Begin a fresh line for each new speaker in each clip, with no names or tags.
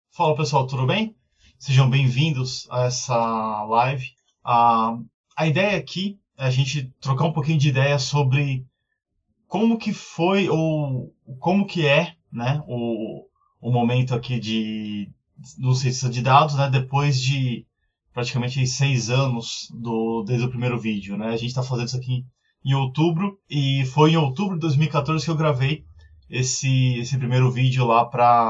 Fala pessoal, tudo bem? Sejam bem-vindos a essa live. A ideia aqui é a gente trocar um pouquinho de ideia sobre como que foi ou como que é, né, o momento aqui do cientista de dados, né, depois de praticamente 6 anos desde o primeiro vídeo, né? A gente está fazendo isso aqui em outubro e foi em outubro de 2014 que eu gravei esse primeiro vídeo lá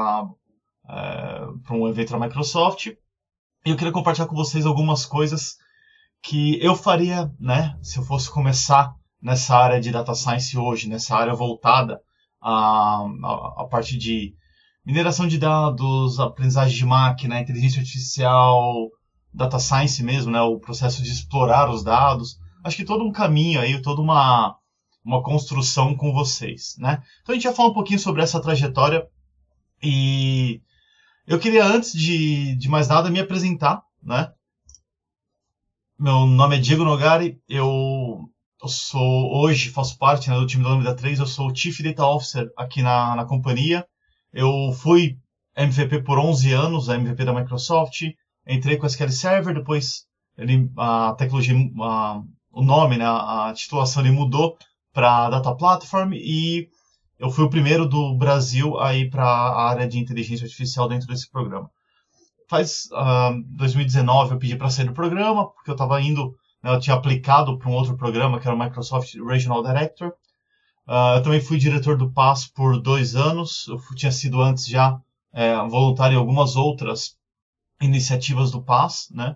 para um evento da Microsoft. E eu queria compartilhar com vocês algumas coisas que eu faria, né, se eu fosse começar nessa área de data science hoje, nessa área voltada à parte de mineração de dados, aprendizagem de máquina, inteligência artificial, data science mesmo, né, o processo de explorar os dados. Acho que todo um caminho aí, toda uma construção com vocês, né? Então a gente já falou um pouquinho sobre essa trajetória e eu queria, antes de mais nada, me apresentar, né? Meu nome é Diego Nogari, eu sou, hoje faço parte, né, do time da Lambda 3, eu sou o Chief Data Officer aqui na companhia. Eu fui MVP por 11 anos, a MVP da Microsoft, entrei com SQL Server, depois a tecnologia, o nome, né, a titulação ele mudou para Data Platform e eu fui o primeiro do Brasil a ir para a área de inteligência artificial dentro desse programa. Faz 2019 eu pedi para sair do programa, porque eu estava indo, né, eu tinha aplicado para um outro programa, que era o Microsoft Regional Director. Eu também fui diretor do PAS por 2 anos, tinha sido antes já voluntário em algumas outras iniciativas do PAS, né?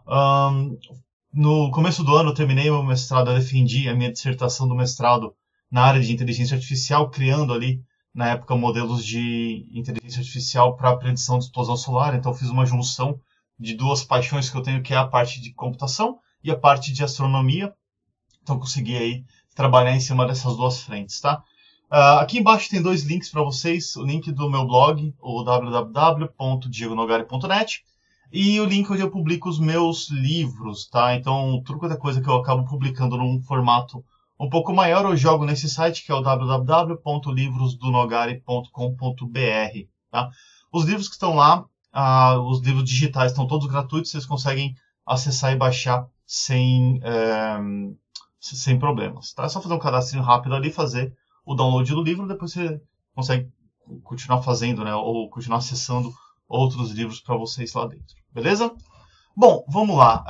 No começo do ano eu terminei meu mestrado, eu defendi a minha dissertação do mestrado na área de inteligência artificial, criando ali, na época, modelos de inteligência artificial para predição de explosão solar. Então eu fiz uma junção de duas paixões que eu tenho, que é a parte de computação e a parte de astronomia. Então eu consegui aí trabalhar em cima dessas duas frentes, tá? Aqui embaixo tem 2 links para vocês, o link do meu blog, o www.diegonogari.net, e o link onde eu publico os meus livros, tá? Então, tudo quanto é coisa que eu acabo publicando num formato um pouco maior, eu jogo nesse site, que é o www.livrosdonogari.com.br, tá? Os livros que estão lá, os livros digitais estão todos gratuitos, vocês conseguem acessar e baixar sem problemas, tá? É só fazer um cadastro rápido ali, fazer o download do livro, depois você consegue continuar fazendo, né? Ou continuar acessando outros livros para vocês lá dentro, beleza? Bom, vamos lá.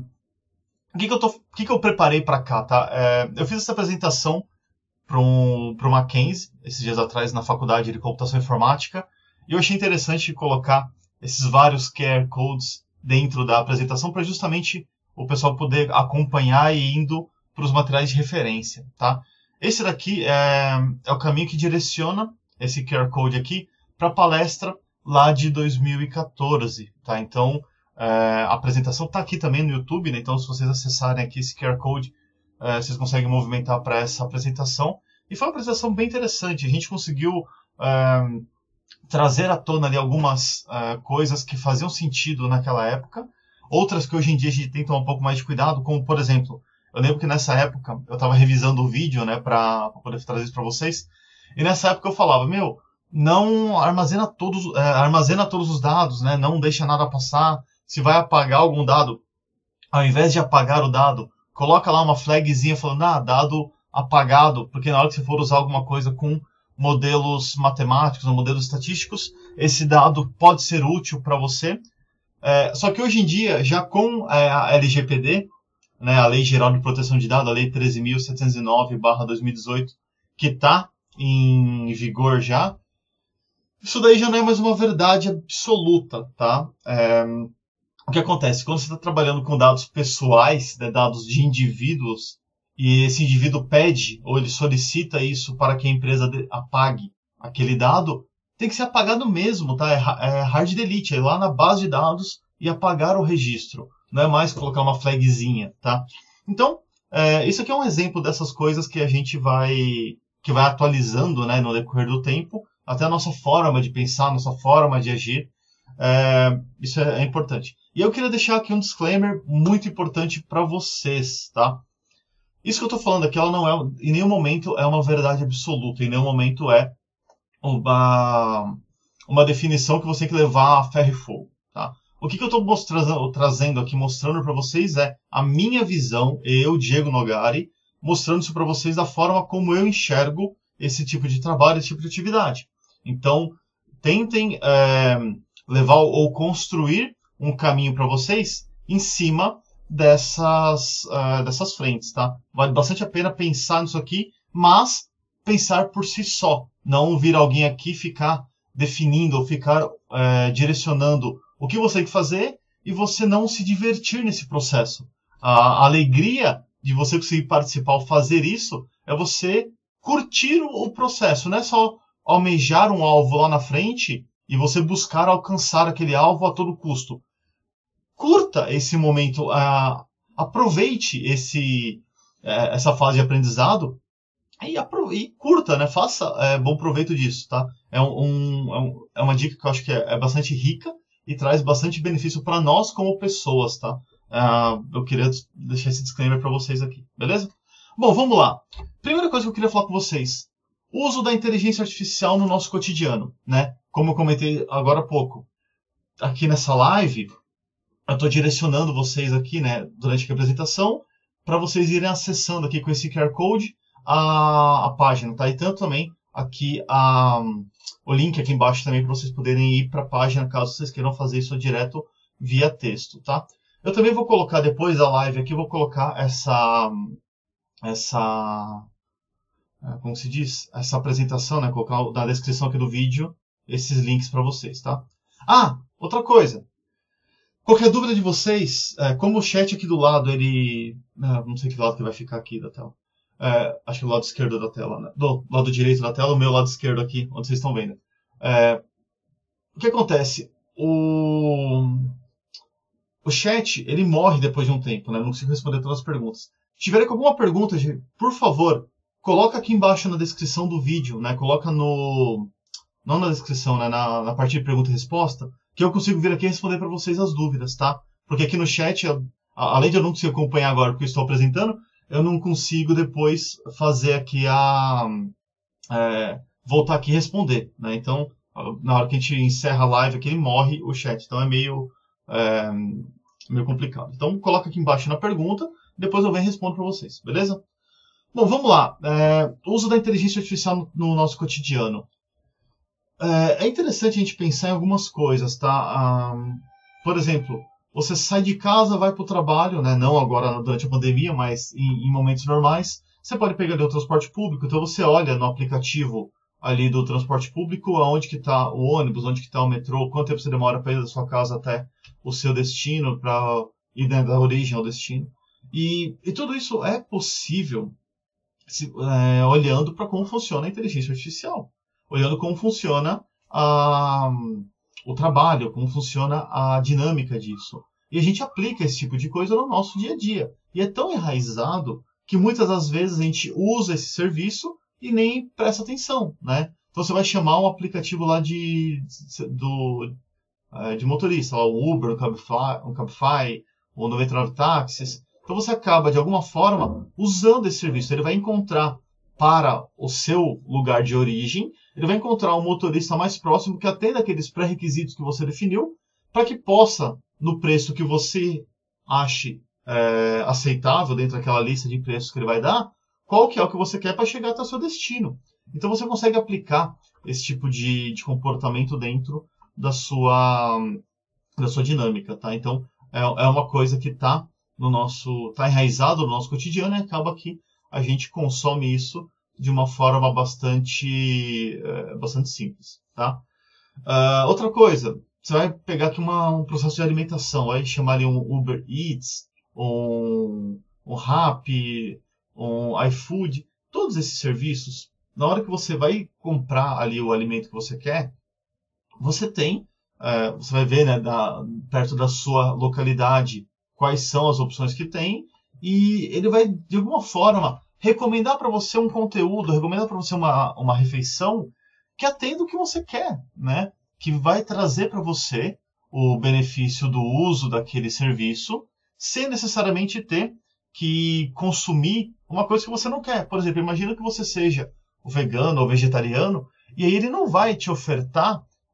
O que eu preparei para cá, tá? Eu fiz essa apresentação para o Mackenzie, esses dias atrás, na faculdade de computação informática, e eu achei interessante colocar esses vários QR Codes dentro da apresentação para justamente o pessoal poder acompanhar e indo para os materiais de referência, tá? Esse daqui é o caminho que direciona esse QR Code aqui para a palestra lá de 2014, tá? Então, a apresentação está aqui também no YouTube, né? Então, se vocês acessarem aqui esse QR Code, vocês conseguem movimentar para essa apresentação. E foi uma apresentação bem interessante. A gente conseguiu trazer à tona ali algumas coisas que faziam sentido naquela época, outras que hoje em dia a gente tem que tomar um pouco mais de cuidado, como, por exemplo, eu lembro que nessa época eu estava revisando o vídeo, né, para poder trazer isso para vocês, e nessa época eu falava, não armazena todos os dados, né, não deixa nada passar. Se vai apagar algum dado, ao invés de apagar o dado, coloca lá uma flagzinha falando, dado apagado, porque na hora que você for usar alguma coisa com modelos matemáticos ou modelos estatísticos, esse dado pode ser útil para você. Só que hoje em dia, já com a LGPD, né, a Lei Geral de Proteção de Dados, a Lei 13.709/2018, que está em vigor já, isso daí já não é mais uma verdade absoluta, tá? O que acontece? Quando você está trabalhando com dados pessoais, né, dados de indivíduos, e esse indivíduo pede ou ele solicita isso para que a empresa apague aquele dado, tem que ser apagado mesmo, tá? É hard delete, é ir lá na base de dados e apagar o registro. Não é mais colocar uma flagzinha, tá? Então, isso aqui é um exemplo dessas coisas que a gente vai atualizando, né, no decorrer do tempo, até a nossa forma de pensar, a nossa forma de agir. Isso é importante. E eu queria deixar aqui um disclaimer muito importante para vocês, tá? Isso que eu estou falando aqui, ela não é, em nenhum momento é uma verdade absoluta, em nenhum momento é uma definição que você tem que levar a ferro e fogo. Tá? O que eu estou trazendo aqui, mostrando para vocês é a minha visão, eu, Diego Nogari, mostrando isso para vocês da forma como eu enxergo esse tipo de trabalho, esse tipo de atividade. Então, tentem levar ou construir um caminho para vocês em cima dessas frentes, tá? Vale bastante a pena pensar nisso aqui, mas pensar por si só. Não vir alguém aqui ficar definindo ou ficar direcionando o que você tem que fazer e você não se divertir nesse processo. A alegria de você conseguir participar ou fazer isso é você curtir o processo, não é só almejar um alvo lá na frente e você buscar alcançar aquele alvo a todo custo. Curta esse momento, aproveite essa fase de aprendizado e curta, né? Faça bom proveito disso, tá? É uma dica que eu acho que é bastante rica e traz bastante benefício para nós como pessoas, tá? Eu queria deixar esse disclaimer para vocês aqui, beleza? Bom, vamos lá. Primeira coisa que eu queria falar com vocês. Uso da inteligência artificial no nosso cotidiano, né? Como eu comentei agora há pouco. Aqui nessa live, eu estou direcionando vocês aqui, né, durante a apresentação, para vocês irem acessando aqui com esse QR Code a página, tá? E tanto também aqui o link aqui embaixo também para vocês poderem ir para a página, caso vocês queiram fazer isso direto via texto, tá? Eu também vou colocar depois da live aqui, vou colocar como se diz? Essa apresentação, né? Colocar na descrição aqui do vídeo esses links para vocês, tá? Outra coisa. Qualquer dúvida de vocês, como o chat aqui do lado, ele... não sei que lado que vai ficar aqui da tela. Acho que do lado esquerdo da tela, né? Do lado direito da tela, o meu lado esquerdo aqui, onde vocês estão vendo. O que acontece? O chat, ele morre depois de um tempo, né? Não consigo responder todas as perguntas. Se tiverem alguma pergunta, por favor, coloca aqui embaixo na descrição do vídeo, né? Coloca no... Não na descrição, né? Na parte de pergunta e resposta, que eu consigo vir aqui e responder para vocês as dúvidas, tá? Porque aqui no chat, além de eu não conseguir acompanhar agora porque eu estou apresentando, eu não consigo depois fazer aqui voltar aqui e responder, né? Então, na hora que a gente encerra a live aqui, ele morre o chat. Então é meio complicado. Então, coloca aqui embaixo na pergunta, depois eu venho e respondo para vocês, beleza? Bom, vamos lá. Uso da inteligência artificial no nosso cotidiano. É interessante a gente pensar em algumas coisas, tá? Por exemplo, você sai de casa, vai para o trabalho, né? Não agora durante a pandemia, mas em momentos normais. Você pode pegar ali o transporte público, então você olha no aplicativo ali do transporte público aonde que está o ônibus, onde que está o metrô, quanto tempo você demora para ir da sua casa até o seu destino, para ir, né, da origem ao destino. E tudo isso é possível olhando para como funciona a inteligência artificial. Olhando como funciona o trabalho, como funciona a dinâmica disso. E a gente aplica esse tipo de coisa no nosso dia a dia. E é tão enraizado que muitas das vezes a gente usa esse serviço e nem presta atenção, né? Então você vai chamar um aplicativo lá de motorista, lá, o Uber, um Cabify, ou 99 Táxis. Então você acaba, de alguma forma, usando esse serviço. Ele vai encontrar para o seu lugar de origem, ele vai encontrar um motorista mais próximo que atenda aqueles pré-requisitos que você definiu, para que possa, no preço que você ache aceitável dentro daquela lista de preços que ele vai dar, qual que é o que você quer para chegar até o seu destino. Então você consegue aplicar esse tipo de comportamento dentro da sua dinâmica, tá? Então é uma coisa que está enraizado no nosso cotidiano e acaba que a gente consome isso de uma forma bastante simples, tá? Outra coisa, você vai pegar aqui um processo de alimentação, vai chamar ali um Uber Eats, um Rappi, um iFood, todos esses serviços, na hora que você vai comprar ali o alimento que você quer, você vai ver, né, perto da sua localidade quais são as opções que tem, e ele vai, de alguma forma, recomendar para você um conteúdo, recomendar para você uma refeição que atenda o que você quer, né? Que vai trazer para você o benefício do uso daquele serviço, sem necessariamente ter que consumir uma coisa que você não quer. Por exemplo, imagina que você seja o vegano ou vegetariano, e aí ele não vai te ofertar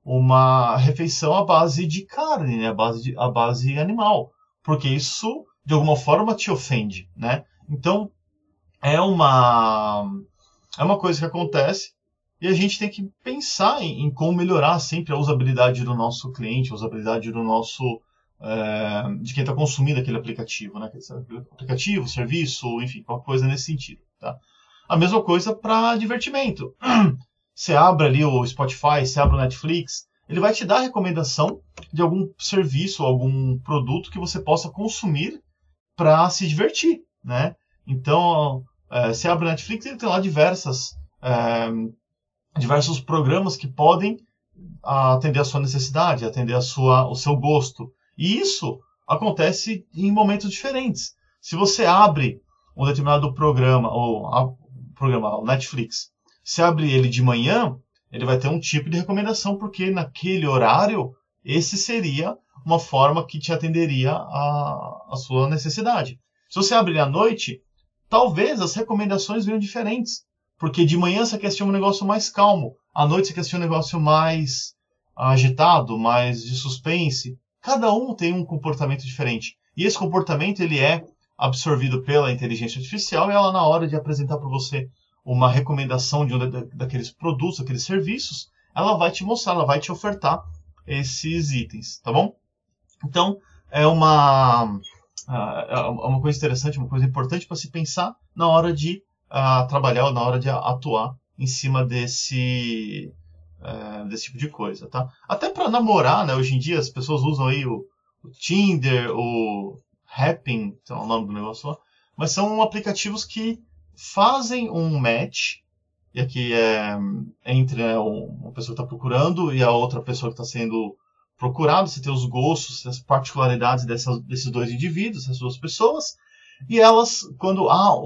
uma refeição à base de carne, né? À base animal, porque isso de alguma forma te ofende, né? Então é uma coisa que acontece e a gente tem que pensar em como melhorar sempre a usabilidade do nosso cliente, a usabilidade do nosso de quem está consumindo aquele aplicativo, né? Aplicativo, serviço, enfim, qualquer coisa nesse sentido, tá? A mesma coisa para divertimento. Você abre ali o Spotify, você abre o Netflix, ele vai te dar recomendação de algum serviço, algum produto que você possa consumir para se divertir, né? Então, você abre o Netflix e ele tem lá diversos programas que podem atender a sua necessidade, atender o seu gosto. E isso acontece em momentos diferentes. Se você abre um determinado programa, o Netflix, se abre ele de manhã, ele vai ter um tipo de recomendação, porque naquele horário, esse seria uma forma que te atenderia a sua necessidade. Se você abre ele à noite, talvez as recomendações venham diferentes, porque de manhã você quer assistir um negócio mais calmo, à noite você quer assistir um negócio mais agitado, mais de suspense. Cada um tem um comportamento diferente. E esse comportamento ele é absorvido pela inteligência artificial, e ela, na hora de apresentar para você uma recomendação de daqueles produtos, daqueles serviços, ela vai te mostrar, ela vai te ofertar esses itens, tá bom? Então, é uma coisa interessante, uma coisa importante para se pensar na hora de trabalhar, na hora de atuar em cima desse tipo de coisa, tá? Até para namorar, né? Hoje em dia as pessoas usam aí o Tinder, o Happn, é o nome do negócio lá, mas são aplicativos que fazem um match, e aqui é entre uma pessoa que está procurando e a outra pessoa que está sendo procurado. Você tem os gostos, as particularidades desses dois indivíduos, essas duas pessoas, e elas, quando há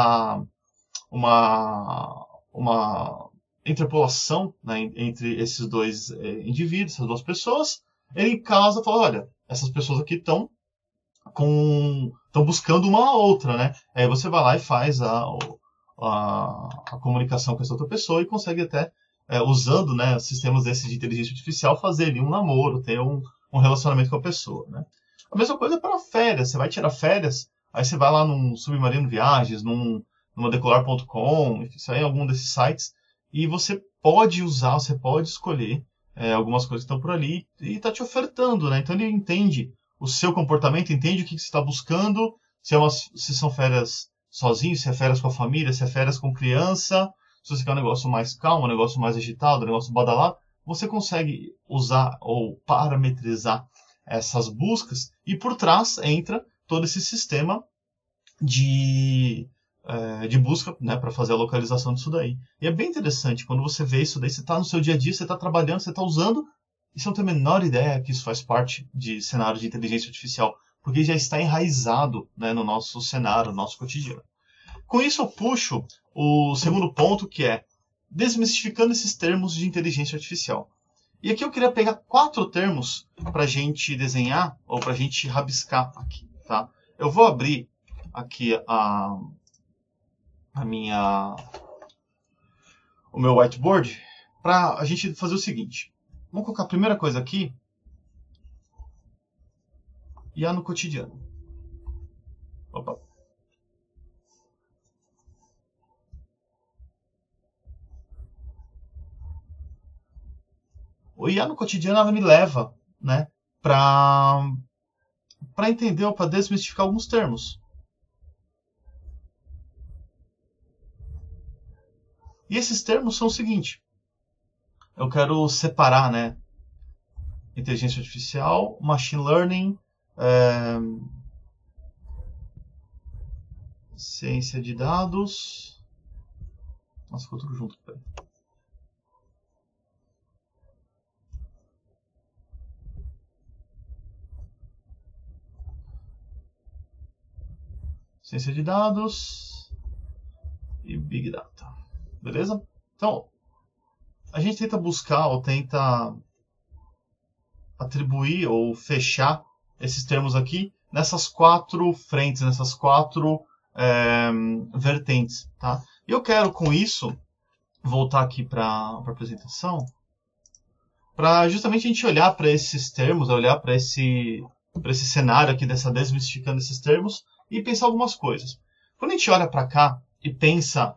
uma interpolação, né, entre esses dois indivíduos, essas duas pessoas, ele em casa fala, olha, essas pessoas aqui estão buscando uma a outra, né? Aí você vai lá e faz a comunicação com essa outra pessoa e consegue até, usando, né, sistemas desses de inteligência artificial, fazer ali um namoro, ter um relacionamento com a pessoa, né? A mesma coisa para férias. Você vai tirar férias, aí você vai lá num Submarino Viagens, numa Decolar.com, isso aí, algum desses sites, e você pode usar, você pode escolher algumas coisas que estão por ali e está te ofertando, né? Então ele entende o seu comportamento, entende o que você está buscando, se são férias sozinho, se é férias com a família, se é férias com criança, se você quer um negócio mais calmo, um negócio mais agitado, um negócio badalado, você consegue usar ou parametrizar essas buscas, e por trás entra todo esse sistema de busca, né, para fazer a localização disso daí. E é bem interessante, quando você vê isso daí, você está no seu dia a dia, você está trabalhando, você está usando, e você não tem a menor ideia que isso faz parte de cenário de inteligência artificial, porque já está enraizado, né, no nosso cenário, no nosso cotidiano. Com isso eu puxo o segundo ponto, que é desmistificando esses termos de inteligência artificial. E aqui eu queria pegar 4 termos para a gente desenhar, ou para a gente rabiscar aqui, tá? Eu vou abrir aqui o meu whiteboard para a gente fazer o seguinte. Vamos colocar a primeira coisa aqui, IA no cotidiano. Opa. O IA no cotidiano, ela me leva, né, para entender ou para desmistificar alguns termos. E esses termos são o seguinte. Eu quero separar, né, inteligência artificial, machine learning, ciência de dados. Nossa, ficou tudo junto. Peraí. Ciência de dados e Big Data. Beleza? Então, a gente tenta buscar ou tenta atribuir ou fechar esses termos aqui nessas 4 frentes, nessas 4 vertentes, tá? E eu quero, com isso, voltar aqui para a apresentação, para justamente a gente olhar para esses termos, olhar para esse cenário aqui dessa desmistificando esses termos e pensar algumas coisas. Quando a gente olha para cá e pensa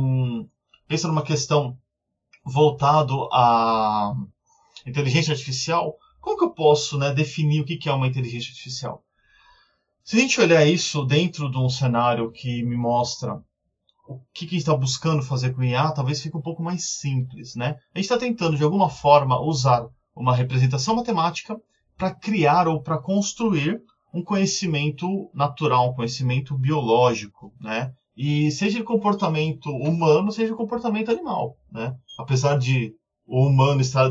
numa questão voltado à inteligência artificial, como que eu posso, né, definir o que é uma inteligência artificial? Se a gente olhar isso dentro de um cenário que me mostra o que a gente está buscando fazer com o IA, talvez fique um pouco mais simples, né? A gente está tentando, de alguma forma, usar uma representação matemática para criar ou para construir um conhecimento natural, um conhecimento biológico, né? E seja de comportamento humano, seja de comportamento animal, né? Apesar de o humano estar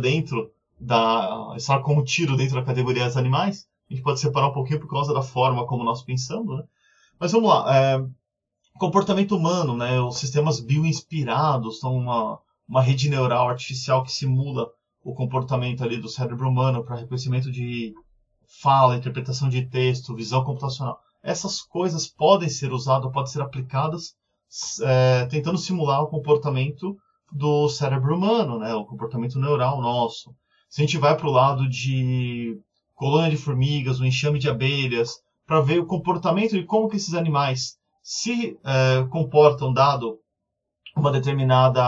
estar contido dentro da categoria dos animais, a gente pode separar um pouquinho por causa da forma como nós pensamos, né? Mas vamos lá, comportamento humano, né? Os sistemas bioinspirados são uma rede neural artificial que simula o comportamento ali do cérebro humano para reconhecimento de fala, interpretação de texto, visão computacional. Essas coisas podem ser usadas, podem ser aplicadas tentando simular o comportamento do cérebro humano, né? O comportamento neural nosso. Se a gente vai para o lado de colônia de formigas, o enxame de abelhas, para ver o comportamento de como que esses animais se comportam dado uma determinada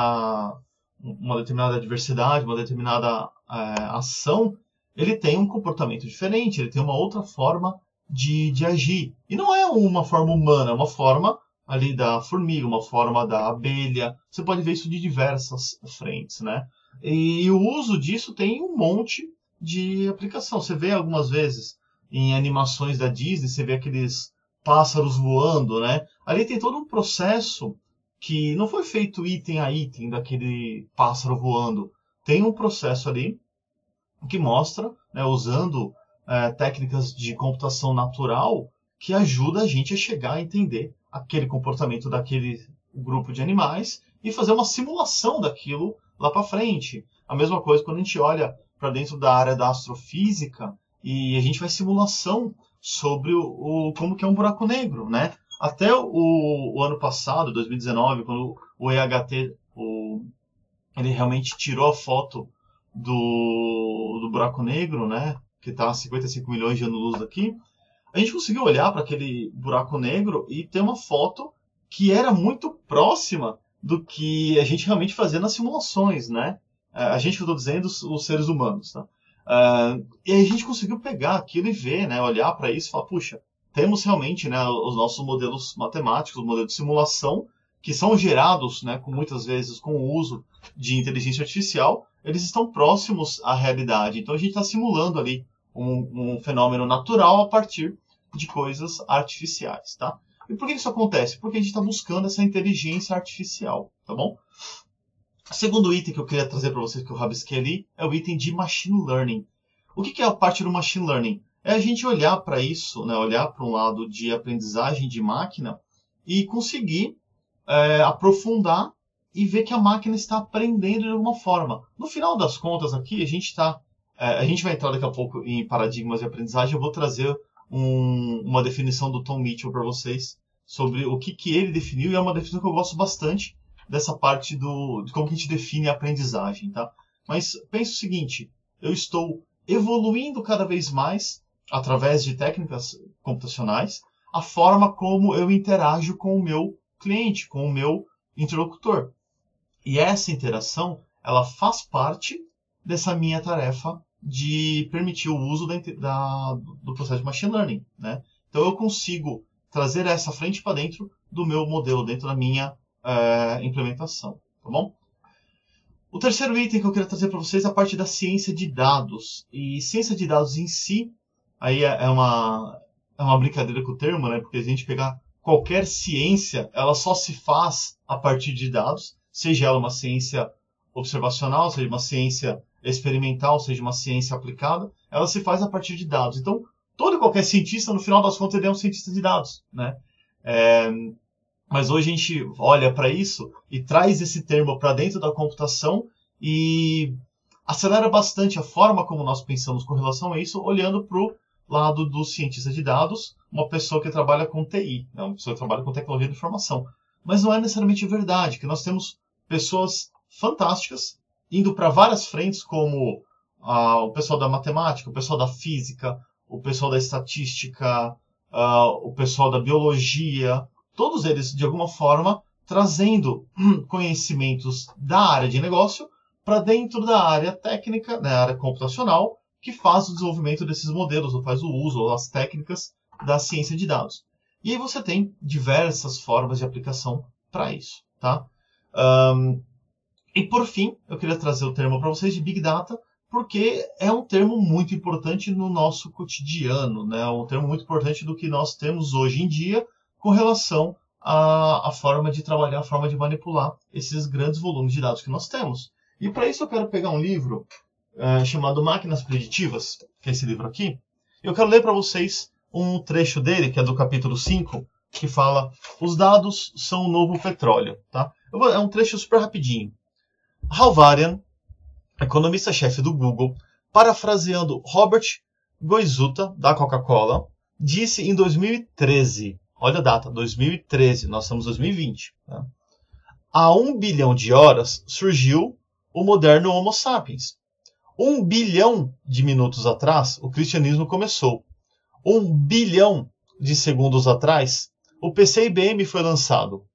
adversidade, uma determinada ação, ele tem um comportamento diferente, ele tem uma outra forma de agir. E não é uma forma humana, é uma forma ali da formiga, uma forma da abelha. Você pode ver isso de diversas frentes, né? E o uso disso tem um monte de aplicação. Você vê algumas vezes em animações da Disney, você vê aqueles pássaros voando, né? Ali tem todo um processo que não foi feito item a item daquele pássaro voando. Tem um processo ali que mostra, né, usando técnicas de computação natural, que ajuda a gente a chegar a entender aquele comportamento daquele grupo de animais e fazer uma simulação daquilo lá para frente. A mesma coisa quando a gente olha para dentro da área da astrofísica e a gente faz simulação sobre como que é um buraco negro, né? Até o ano passado, 2019, quando o EHT ele realmente tirou a foto do buraco negro, né? Que está a 55 milhões de anos-luz daqui, a gente conseguiu olhar para aquele buraco negro e ter uma foto que era muito próxima do que a gente realmente fazia nas simulações, né? A gente, que eu estou dizendo, os seres humanos, tá? E a gente conseguiu pegar aquilo e ver, né? Olhar para isso e falar, puxa, temos realmente, né, os nossos modelos matemáticos, os modelos de simulação, que são gerados, né, muitas vezes com o uso de inteligência artificial, eles estão próximos à realidade. Então a gente está simulando ali um fenômeno natural a partir de coisas artificiais, tá? E por que isso acontece? Porque a gente está buscando essa inteligência artificial, tá bom? O segundo item que eu queria trazer para vocês, que eu rabisquei ali, é o item de Machine Learning. O que é a parte do Machine Learning? É a gente olhar para isso, né, olhar para um lado de aprendizagem de máquina e conseguir aprofundar e ver que a máquina está aprendendo de alguma forma. No final das contas aqui, a gente vai entrar daqui a pouco em paradigmas de aprendizagem. Eu vou trazer uma definição do Tom Mitchell para vocês sobre o que ele definiu, e é uma definição que eu gosto bastante dessa parte de como que a gente define a aprendizagem, tá? Mas pense o seguinte, eu estou evoluindo cada vez mais, através de técnicas computacionais, a forma como eu interajo com o meu cliente, com o meu interlocutor. E essa interação, ela faz parte dessa minha tarefa de permitir o uso do processo de Machine Learning, né? Então eu consigo trazer essa frente para dentro do meu modelo, dentro da minha implementação, tá bom? O terceiro item que eu queria trazer para vocês é a parte da ciência de dados. E ciência de dados em si, aí é uma brincadeira com o termo, né? Porque a gente pegar qualquer ciência, ela só se faz a partir de dados, seja ela uma ciência observacional, seja uma ciência experimental, seja uma ciência aplicada, ela se faz a partir de dados. Então, todo e qualquer cientista, no final das contas, ele é um cientista de dados, né? Mas hoje a gente olha para isso e traz esse termo para dentro da computação e acelera bastante a forma como nós pensamos com relação a isso, olhando para o lado do cientista de dados, uma pessoa que trabalha com TI, né? Uma pessoa que trabalha com tecnologia de informação. Mas não é necessariamente verdade, que nós temos pessoas fantásticas indo para várias frentes, como o pessoal da matemática, o pessoal da física, o pessoal da estatística, o pessoal da biologia, todos eles, de alguma forma, trazendo conhecimentos da área de negócio para dentro da área técnica, da área computacional, que faz o desenvolvimento desses modelos, ou faz o uso, ou as técnicas da ciência de dados. E aí você tem diversas formas de aplicação para isso, tá? E por fim, eu queria trazer o termo para vocês de Big Data, porque é um termo muito importante no nosso cotidiano, né? Um termo muito importante do que nós temos hoje em dia com relação à forma de trabalhar, a forma de manipular esses grandes volumes de dados que nós temos. E para isso eu quero pegar um livro chamado Máquinas Preditivas, que é esse livro aqui. Eu quero ler para vocês um trecho dele, que é do capítulo 5, que fala: os dados são o novo petróleo. Tá? É um trecho super rapidinho. Hal Varian, economista-chefe do Google, parafraseando Robert Goizuta, da Coca-Cola, disse em 2013, olha a data, 2013, nós estamos em 2020. Tá? Há 1 bilhão de horas surgiu o moderno Homo sapiens. 1 bilhão de minutos atrás, o cristianismo começou. 1 bilhão de segundos atrás, o PC IBM foi lançado.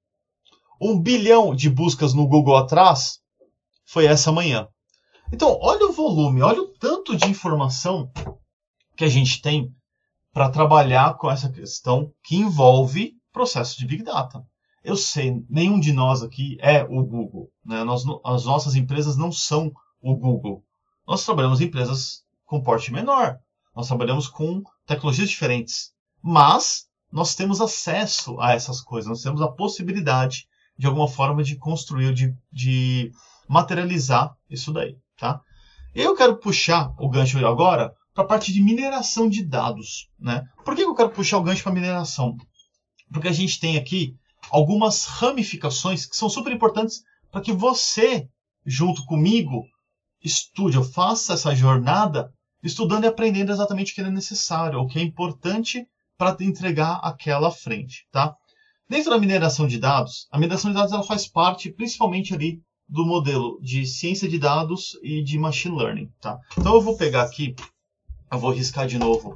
1 bilhão de buscas no Google atrás, foi essa manhã. Então, olha o volume, olha o tanto de informação que a gente tem para trabalhar com essa questão que envolve processo de Big Data. Eu sei, nenhum de nós aqui é o Google. Né? As nossas empresas não são o Google. Nós trabalhamos em empresas com porte menor. Nós trabalhamos com tecnologias diferentes. Mas nós temos acesso a essas coisas. Nós temos a possibilidade, de alguma forma, de construir, de materializar isso daí. Tá? Eu quero puxar o gancho agora para a parte de mineração de dados. Né? Por que eu quero puxar o gancho para mineração? Porque a gente tem aqui algumas ramificações que são super importantes para que você, junto comigo, estude ou faça essa jornada estudando e aprendendo exatamente o que é necessário, o que é importante para entregar aquela frente. Tá? Dentro da mineração de dados, a mineração de dados ela faz parte principalmente ali do modelo de ciência de dados e de machine learning. Tá? Então eu vou pegar aqui, eu vou riscar de novo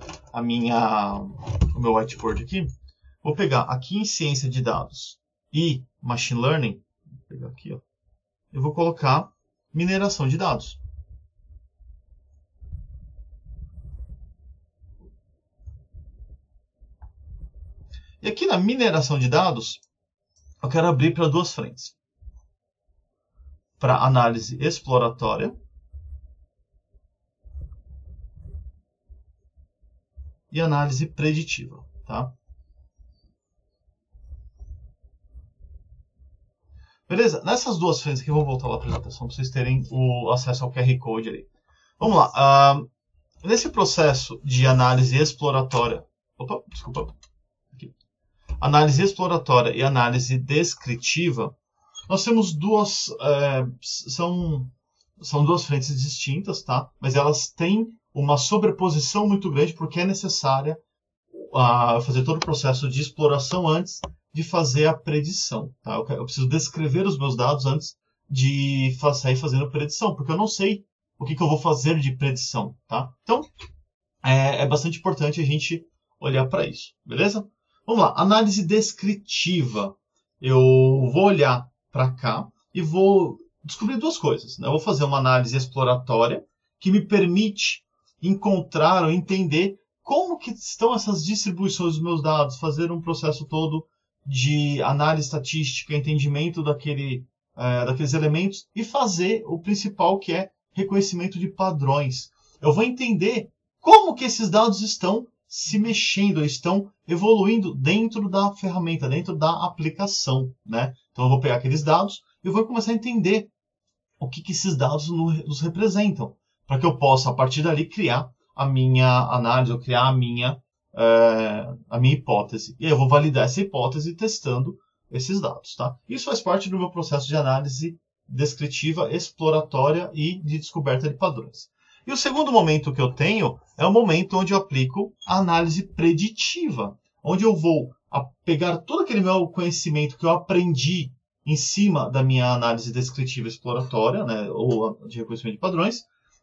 o meu whiteboard aqui. Vou pegar aqui em ciência de dados e machine learning, vou pegar aqui, ó, eu vou colocar mineração de dados. E aqui na mineração de dados, eu quero abrir para duas frentes. Para análise exploratória e análise preditiva. Tá? Beleza? Nessas duas frentes aqui, eu vou voltar lá para a apresentação para vocês terem o acesso ao QR Code ali. Vamos lá. Nesse processo de análise exploratória... Opa, desculpa. Aqui. Análise exploratória e análise descritiva, nós temos duas... são duas frentes distintas, tá? Mas elas têm uma sobreposição muito grande porque é necessária fazer todo o processo de exploração antes de fazer a predição. Tá? Eu preciso descrever os meus dados antes de sair fazendo predição, porque eu não sei o que eu vou fazer de predição. Tá? Então, é bastante importante a gente olhar para isso. Beleza? Vamos lá. Análise descritiva. Eu vou olhar para cá e vou descobrir duas coisas. Né? Eu vou fazer uma análise exploratória que me permite encontrar ou entender como que estão essas distribuições dos meus dados, fazer um processo todo de análise estatística, entendimento daqueles elementos e fazer o principal, que é reconhecimento de padrões. Eu vou entender como que esses dados estão se mexendo, estão evoluindo dentro da ferramenta, dentro da aplicação. Né? Então eu vou pegar aqueles dados e vou começar a entender o que esses dados nos representam, para que eu possa, a partir dali, criar a minha análise, ou criar a minha hipótese. E aí eu vou validar essa hipótese testando esses dados. Tá? Isso faz parte do meu processo de análise descritiva, exploratória e de descoberta de padrões. E o segundo momento que eu tenho é o momento onde eu aplico a análise preditiva, onde eu vou pegar todo aquele meu conhecimento que eu aprendi em cima da minha análise descritiva exploratória, né, ou de reconhecimento de padrões,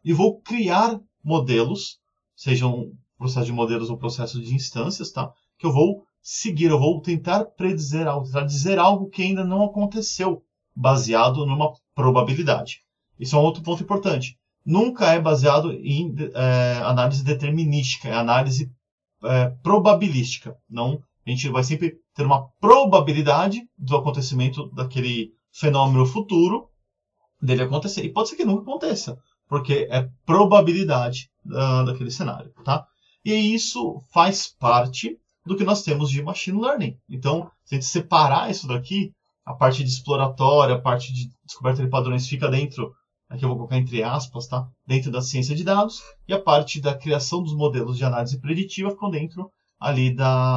e vou criar modelos, sejam processo de modelos ou processo de instâncias, tá? Que eu vou seguir, eu vou tentar predizer algo, tentar dizer algo que ainda não aconteceu, baseado numa probabilidade. Isso é um outro ponto importante. Nunca é baseado em análise determinística, é análise probabilística. Não, a gente vai sempre ter uma probabilidade do acontecimento daquele fenômeno futuro dele acontecer. E pode ser que nunca aconteça, porque é probabilidade daquele cenário, tá? E isso faz parte do que nós temos de machine learning. Então, se a gente separar isso daqui, a parte de exploratória, a parte de descoberta de padrões fica dentro, aqui eu vou colocar entre aspas, tá? Dentro da ciência de dados, e a parte da criação dos modelos de análise preditiva ficou dentro ali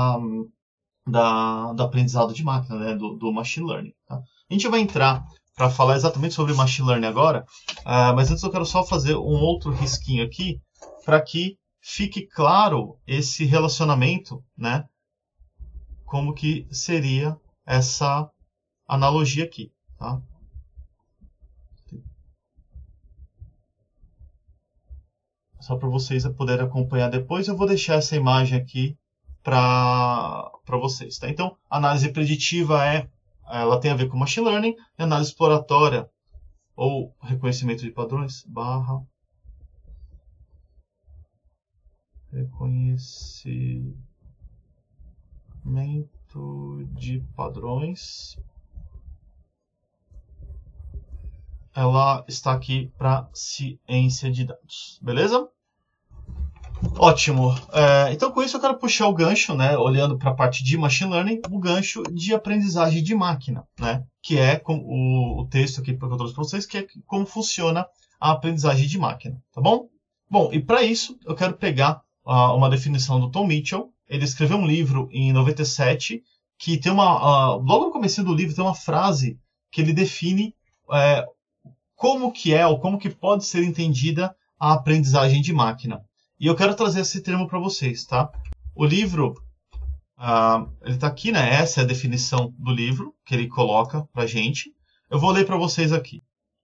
do aprendizado de máquina, né? do machine learning. Tá? A gente vai entrar para falar exatamente sobre machine learning agora, mas antes eu quero só fazer um outro risquinho aqui, para que fique claro esse relacionamento, né? Como que seria essa analogia aqui, tá? Só para vocês poderem acompanhar depois, eu vou deixar essa imagem aqui para vocês, tá? Então, análise preditiva ela tem a ver com machine learning, e análise exploratória ou reconhecimento de padrões / reconhecimento de padrões, ela está aqui para ciência de dados, beleza? Ótimo. Então, com isso, eu quero puxar o gancho, né, olhando para a parte de machine learning, o gancho de aprendizagem de máquina, né, que é o texto aqui que eu trouxe para vocês, que é como funciona a aprendizagem de máquina, tá bom? Bom, e para isso, eu quero pegar uma definição do Tom Mitchell. Ele escreveu um livro em 97, que tem logo no começo do livro tem uma frase que ele define como que é ou como que pode ser entendida a aprendizagem de máquina. E eu quero trazer esse termo para vocês, tá? O livro, ele está aqui, né? Essa é a definição do livro que ele coloca para a gente. Eu vou ler para vocês aqui.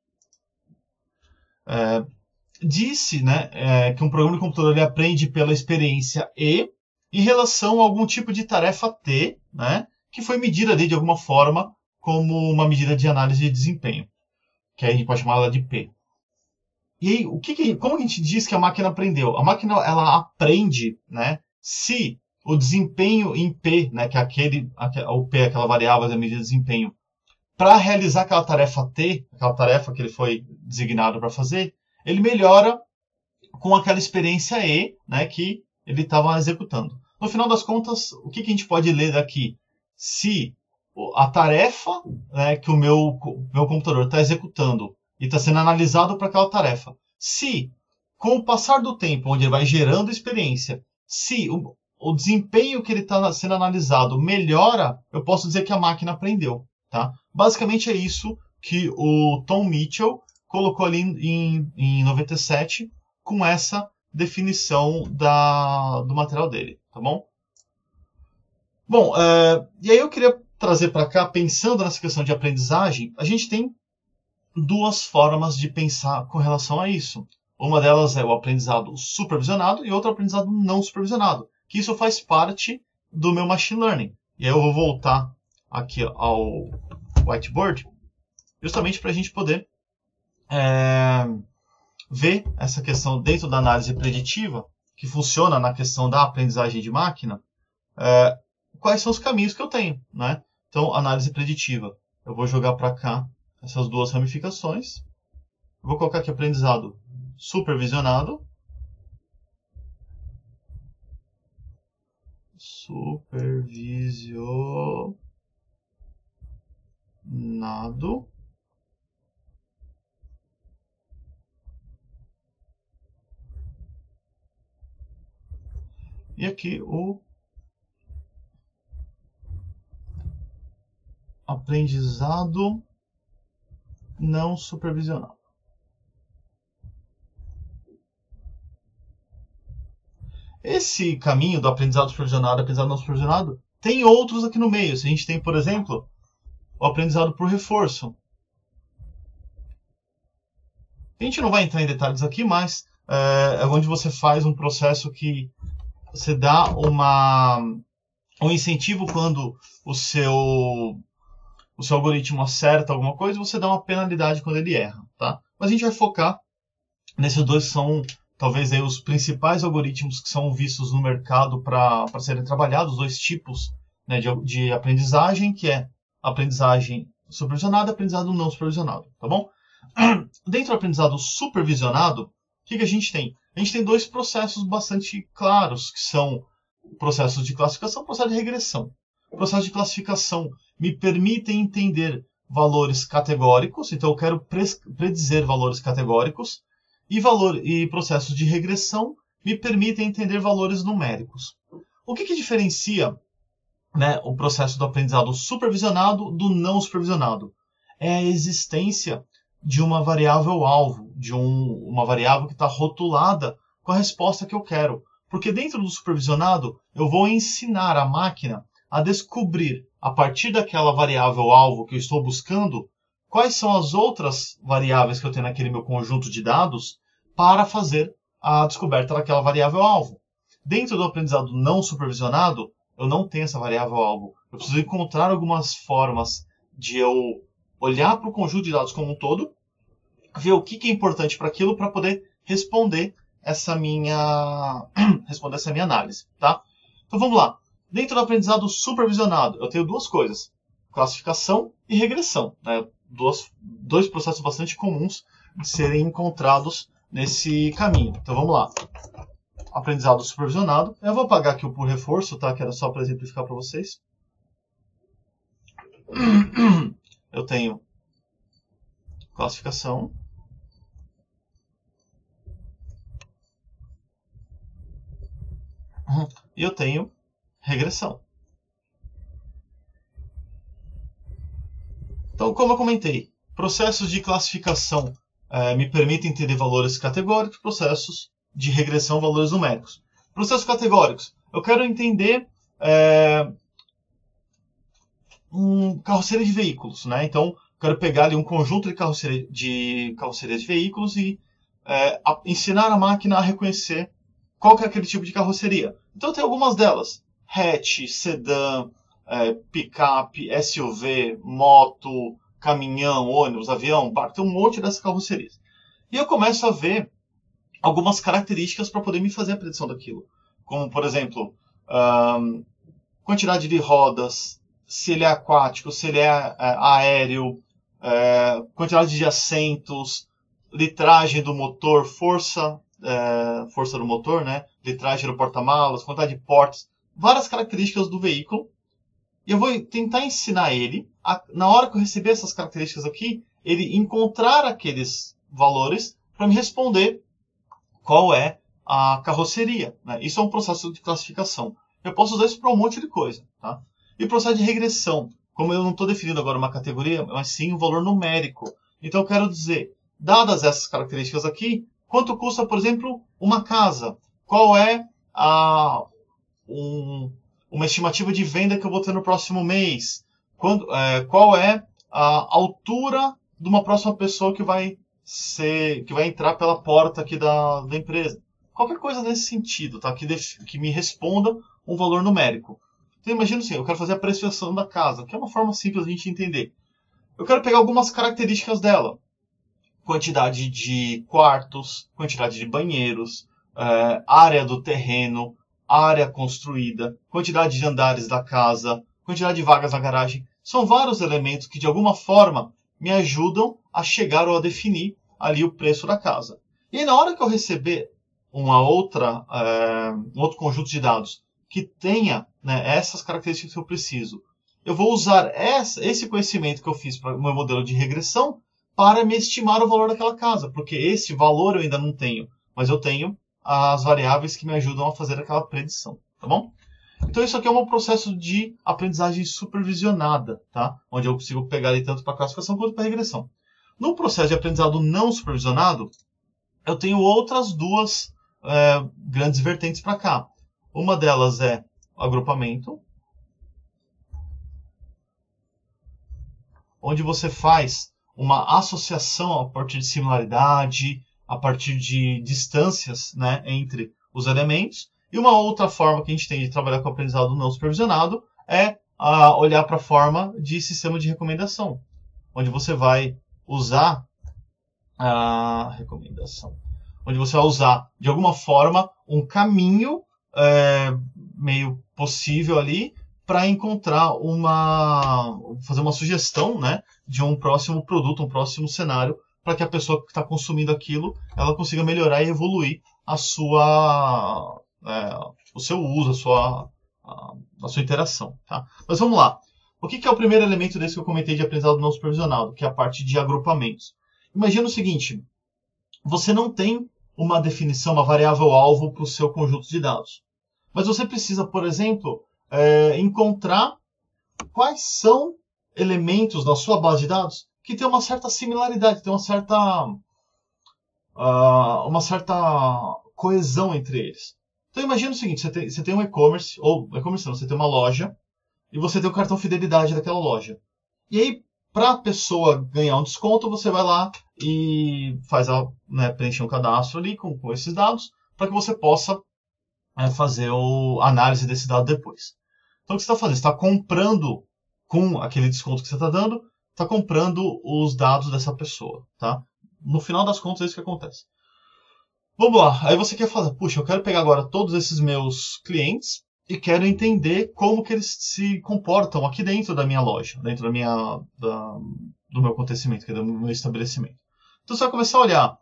Disse, né, que um programa de computador ele aprende pela experiência E em relação a algum tipo de tarefa T, né, que foi medida ali de alguma forma como uma medida de análise de desempenho, que aí a gente pode chamar ela de P. E aí, como a gente diz que a máquina aprendeu? A máquina ela aprende, né, se o desempenho em P, né, que o P é aquela variável da medida de desempenho, para realizar aquela tarefa T, aquela tarefa que ele foi designado para fazer, ele melhora com aquela experiência E, né, que ele estava executando. No final das contas, o que a gente pode ler daqui? Se a tarefa, né, que o meu computador está executando e está sendo analisado para aquela tarefa, se com o passar do tempo, onde ele vai gerando experiência, se o desempenho que ele está sendo analisado melhora, eu posso dizer que a máquina aprendeu. Tá? Basicamente é isso que o Tom Mitchell colocou ali em 97 com essa definição do material dele, tá bom? Bom, e aí eu queria trazer para cá, pensando nessa questão de aprendizagem, a gente tem duas formas de pensar com relação a isso. Uma delas é o aprendizado supervisionado e outra aprendizado não supervisionado, que isso faz parte do meu machine learning. E aí eu vou voltar aqui ao whiteboard, justamente para a gente poder ver essa questão dentro da análise preditiva, que funciona na questão da aprendizagem de máquina, quais são os caminhos que eu tenho, né? Então, análise preditiva. Eu vou jogar para cá essas duas ramificações. Vou colocar aqui aprendizado supervisionado. Supervisionado. E aqui o aprendizado não supervisionado. Esse caminho do aprendizado supervisionado e aprendizado não supervisionado tem outros aqui no meio. Se a gente tem, por exemplo, o aprendizado por reforço. A gente não vai entrar em detalhes aqui, mas é onde você faz um processo que você dá um incentivo quando o seu algoritmo acerta alguma coisa, você dá uma penalidade quando ele erra, tá? Mas a gente vai focar nesses dois que são talvez aí os principais algoritmos que são vistos no mercado para serem trabalhados, dois tipos, né, de aprendizagem, que é aprendizagem supervisionada e aprendizado não supervisionado, tá bom? Dentro do aprendizado supervisionado, o que a gente tem? A gente tem dois processos bastante claros, que são processos de classificação e processo de regressão. O processo de classificação me permite entender valores categóricos, então eu quero predizer valores categóricos, e processos de regressão me permitem entender valores numéricos. O que diferencia, né, o processo do aprendizado supervisionado do não supervisionado? É a existência de uma variável-alvo, de uma variável que está rotulada com a resposta que eu quero. Porque dentro do supervisionado, eu vou ensinar a máquina a descobrir, a partir daquela variável-alvo que eu estou buscando, quais são as outras variáveis que eu tenho naquele meu conjunto de dados para fazer a descoberta daquela variável-alvo. Dentro do aprendizado não supervisionado, eu não tenho essa variável-alvo. Eu preciso encontrar algumas formas de eu olhar para o conjunto de dados como um todo, ver o que é importante para aquilo para poder responder essa minha análise, tá? Então vamos lá. Dentro do aprendizado supervisionado, eu tenho duas coisas: classificação e regressão, né? Dois processos bastante comuns de serem encontrados nesse caminho. Então vamos lá. Aprendizado supervisionado. Eu vou apagar aqui o por reforço, tá? Que era só para exemplificar para vocês. Eu tenho classificação. E eu tenho regressão. Então, como eu comentei, processos de classificação me permitem entender valores categóricos, processos de regressão, valores numéricos. Processos categóricos. Eu quero entender carroceria de veículos, né? Então, eu quero pegar ali um conjunto de carrocerias de veículos e ensinar a máquina a reconhecer qual que é aquele tipo de carroceria. Então, tem algumas delas: hatch, sedã, picape, SUV, moto, caminhão, ônibus, avião, barco. Tem um monte dessas carrocerias. E eu começo a ver algumas características para poder me fazer a predição daquilo. Como, por exemplo, quantidade de rodas, se ele é aquático, se ele é aéreo, quantidade de assentos, litragem do motor, força do motor, né? Litragem do porta-malas, quantidade de portas, várias características do veículo. E eu vou tentar ensinar ele, na hora que eu receber essas características aqui, ele encontrar aqueles valores para me responder qual é a carroceria, né? Isso é um processo de classificação. Eu posso usar isso para um monte de coisa, tá? E o processo de regressão, como eu não estou definindo agora uma categoria, mas sim um valor numérico. Então eu quero dizer, dadas essas características aqui, quanto custa, por exemplo, uma casa? Qual é uma estimativa de venda que eu vou ter no próximo mês? Qual é a altura de uma próxima pessoa que vai entrar pela porta aqui da empresa? Qualquer coisa nesse sentido, tá? Que me responda um valor numérico. Então imagina assim, eu quero fazer a precificação da casa, que é uma forma simples de a gente entender. Eu quero pegar algumas características dela. Quantidade de quartos, quantidade de banheiros, área do terreno, área construída, quantidade de andares da casa, quantidade de vagas na garagem. São vários elementos que, de alguma forma, me ajudam a chegar ou a definir ali o preço da casa. E aí, na hora que eu receber um outro conjunto de dados que tenha, né, essas características que eu preciso, eu vou usar esse conhecimento que eu fiz para o meu modelo de regressão para me estimar o valor daquela casa, porque esse valor eu ainda não tenho, mas eu tenho as variáveis que me ajudam a fazer aquela predição, tá bom? Então isso aqui é um processo de aprendizagem supervisionada, tá? Onde eu consigo pegar ali tanto para classificação quanto para regressão. No processo de aprendizado não supervisionado, eu tenho outras duas grandes vertentes para cá. Uma delas é o agrupamento, onde você faz uma associação a partir de similaridade, a partir de distâncias, né, entre os elementos. E uma outra forma que a gente tem de trabalhar com o aprendizado não supervisionado é olhar para a forma de sistema de recomendação, onde você vai usar a recomendação, onde você vai usar, de alguma forma, um caminho meio possível ali para encontrar fazer uma sugestão, né, de um próximo produto, um próximo cenário, para que a pessoa que está consumindo aquilo, ela consiga melhorar e evoluir o seu uso, a sua interação. Tá? Mas vamos lá. O que é o primeiro elemento desse que eu comentei de aprendizado não supervisionado, que é a parte de agrupamentos? Imagina o seguinte, você não tem uma definição, uma variável-alvo para o seu conjunto de dados. Mas você precisa, por exemplo, encontrar quais são elementos da sua base de dados que tem uma certa similaridade, tem uma certa coesão entre eles. Então imagina o seguinte, você tem um e-commerce, ou e-commerce não, você tem uma loja, e você tem o cartão fidelidade daquela loja. E aí, para a pessoa ganhar um desconto, você vai lá e preencher um cadastro ali com esses dados, para que você possa fazer a análise desse dado depois. Então o que você está fazendo? Você está comprando, com aquele desconto que você está dando, está comprando os dados dessa pessoa. Tá? No final das contas, é isso que acontece. Vamos lá, aí você quer falar, puxa, eu quero pegar agora todos esses meus clientes e quero entender como que eles se comportam aqui dentro da minha loja, dentro do meu acontecimento, do meu estabelecimento. Então você vai começar a olhar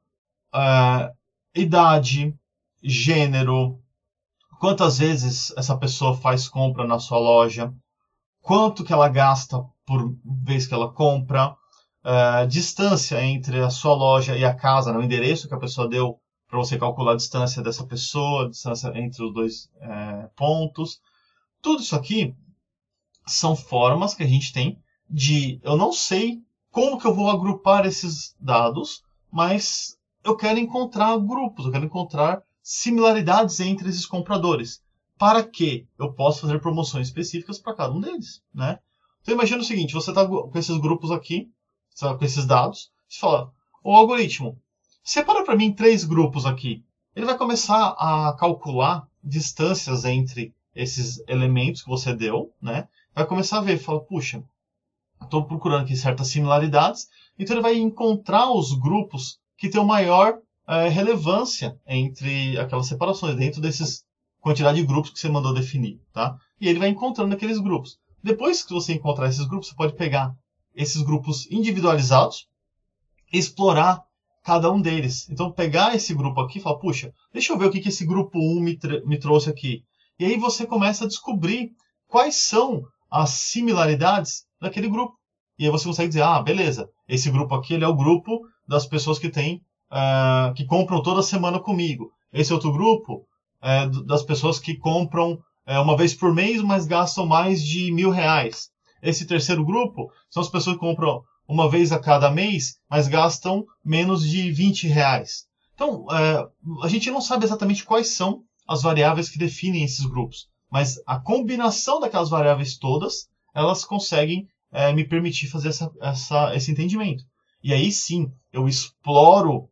idade, gênero, quantas vezes essa pessoa faz compra na sua loja, quanto que ela gasta por vez que ela compra, distância entre a sua loja e a casa, né, o endereço que a pessoa deu para você calcular a distância dessa pessoa, a distância entre os dois pontos. Tudo isso aqui são formas que a gente tem eu não sei como que eu vou agrupar esses dados, mas eu quero encontrar grupos, eu quero encontrar similaridades entre esses compradores, para que eu possa fazer promoções específicas para cada um deles, né? Então imagina o seguinte, você está com esses grupos aqui, com esses dados, você fala, o algoritmo, separa para mim 3 grupos aqui. Ele vai começar a calcular distâncias entre esses elementos que você deu, né? Vai começar a ver, fala, puxa, estou procurando aqui certas similaridades, então ele vai encontrar os grupos que têm maior relevância entre aquelas separações, dentro desses quantidade de grupos que você mandou definir, tá? E ele vai encontrando aqueles grupos. Depois que você encontrar esses grupos, você pode pegar esses grupos individualizados e explorar cada um deles. Então, pegar esse grupo aqui e falar, puxa, deixa eu ver o que esse grupo 1 me trouxe aqui. E aí você começa a descobrir quais são as similaridades daquele grupo. E aí você consegue dizer, beleza, esse grupo aqui ele é o grupo das pessoas que compram toda semana comigo. Esse outro grupo das pessoas que compram uma vez por mês, mas gastam mais de R$1.000. Esse terceiro grupo são as pessoas que compram uma vez a cada mês, mas gastam menos de R$20. Então, a gente não sabe exatamente quais são as variáveis que definem esses grupos, mas a combinação daquelas variáveis todas, elas conseguem me permitir fazer esse entendimento. E aí sim, eu exploro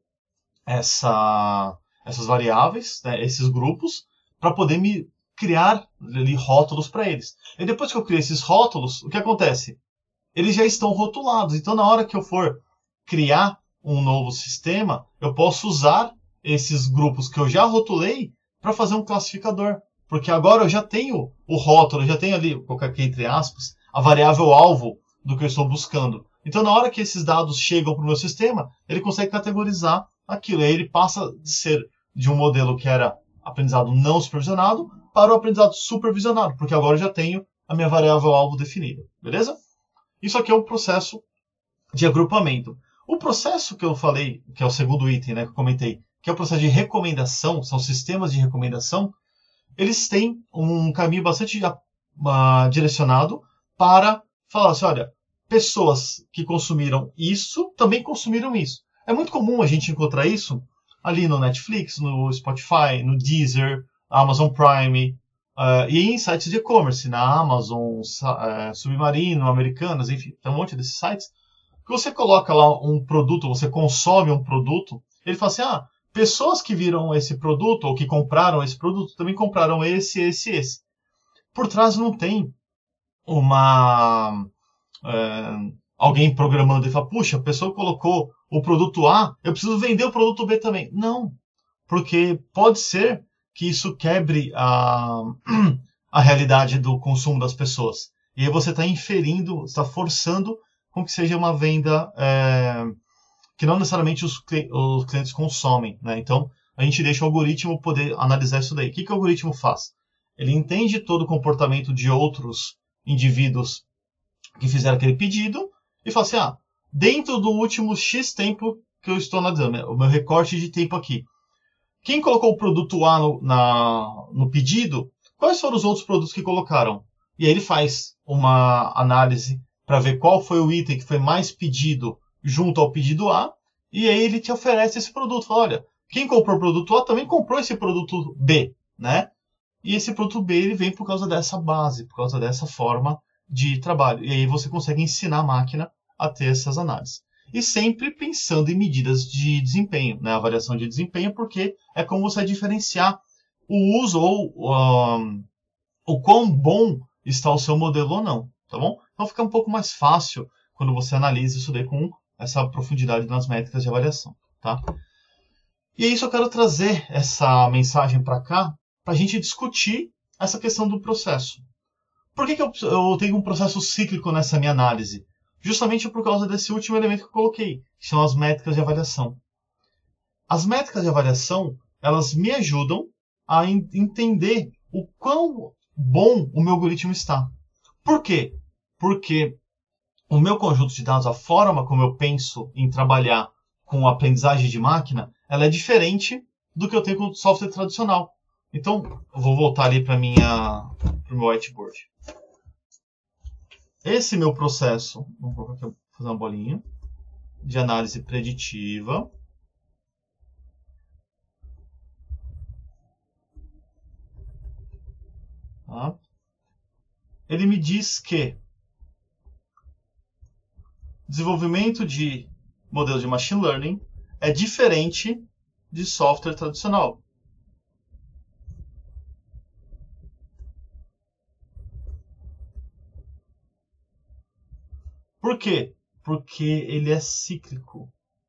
essas variáveis, né, esses grupos, para poder me criar ali rótulos para eles. E depois que eu criei esses rótulos, o que acontece? Eles já estão rotulados. Então, na hora que eu for criar um novo sistema, eu posso usar esses grupos que eu já rotulei para fazer um classificador. Porque agora eu já tenho o rótulo, eu já tenho ali, vou colocar aqui entre aspas, a variável alvo do que eu estou buscando. Então, na hora que esses dados chegam para o meu sistema, ele consegue categorizar aquilo. E aí ele passa de ser de um modelo que era aprendizado não supervisionado para o aprendizado supervisionado, porque agora eu já tenho a minha variável alvo definida. Beleza? Isso aqui é o processo de agrupamento. O processo que eu falei, que é o segundo item, né, que eu comentei, que é o processo de recomendação, são sistemas de recomendação, eles têm um caminho bastante direcionado para falar assim, olha, pessoas que consumiram isso também consumiram isso. É muito comum a gente encontrar isso ali no Netflix, no Spotify, no Deezer, Amazon Prime, e em sites de e-commerce, na Amazon, Submarino, Americanas, enfim, tem um monte desses sites. Que você coloca lá um produto, você consome um produto, ele fala assim, pessoas que viram esse produto ou que compraram esse produto também compraram esse. Por trás não tem alguém programando e fala, puxa, a pessoa colocou o produto A, eu preciso vender o produto B também. Não, porque pode ser que isso quebre a realidade do consumo das pessoas. E aí você está inferindo, está forçando com que seja uma venda que não necessariamente os clientes consomem, né? Então, a gente deixa o algoritmo poder analisar isso daí. O que o algoritmo faz? Ele entende todo o comportamento de outros indivíduos que fizeram aquele pedido e fala assim, dentro do último X tempo que eu estou analisando, o meu recorte de tempo aqui, quem colocou o produto A no pedido, quais foram os outros produtos que colocaram? E aí ele faz uma análise para ver qual foi o item que foi mais pedido junto ao pedido A, e aí ele te oferece esse produto. Fala, olha, quem comprou o produto A também comprou esse produto B, né? E esse produto B ele vem por causa dessa base, por causa dessa forma de trabalho. E aí você consegue ensinar a máquina a ter essas análises. E sempre pensando em medidas de desempenho, né? Avaliação de desempenho, porque é como você vai diferenciar o uso ou o quão bom está o seu modelo ou não, tá bom? Então fica um pouco mais fácil quando você analisa isso daí com essa profundidade nas métricas de avaliação, tá? E é isso, eu quero trazer essa mensagem para cá, para a gente discutir essa questão do processo. Por que eu tenho um processo cíclico nessa minha análise? Justamente por causa desse último elemento que eu coloquei, que são as métricas de avaliação. As métricas de avaliação, elas me ajudam a entender o quão bom o meu algoritmo está. Por quê? Porque o meu conjunto de dados, a forma como eu penso em trabalhar com a aprendizagem de máquina, ela é diferente do que eu tenho com o software tradicional. Então, eu vou voltar ali para o meu whiteboard. Esse meu processo, vamos colocar aqui, fazer uma bolinha, de análise preditiva. Tá? Ele me diz que desenvolvimento de modelo de machine learning é diferente de software tradicional. Por quê? Porque ele é cíclico.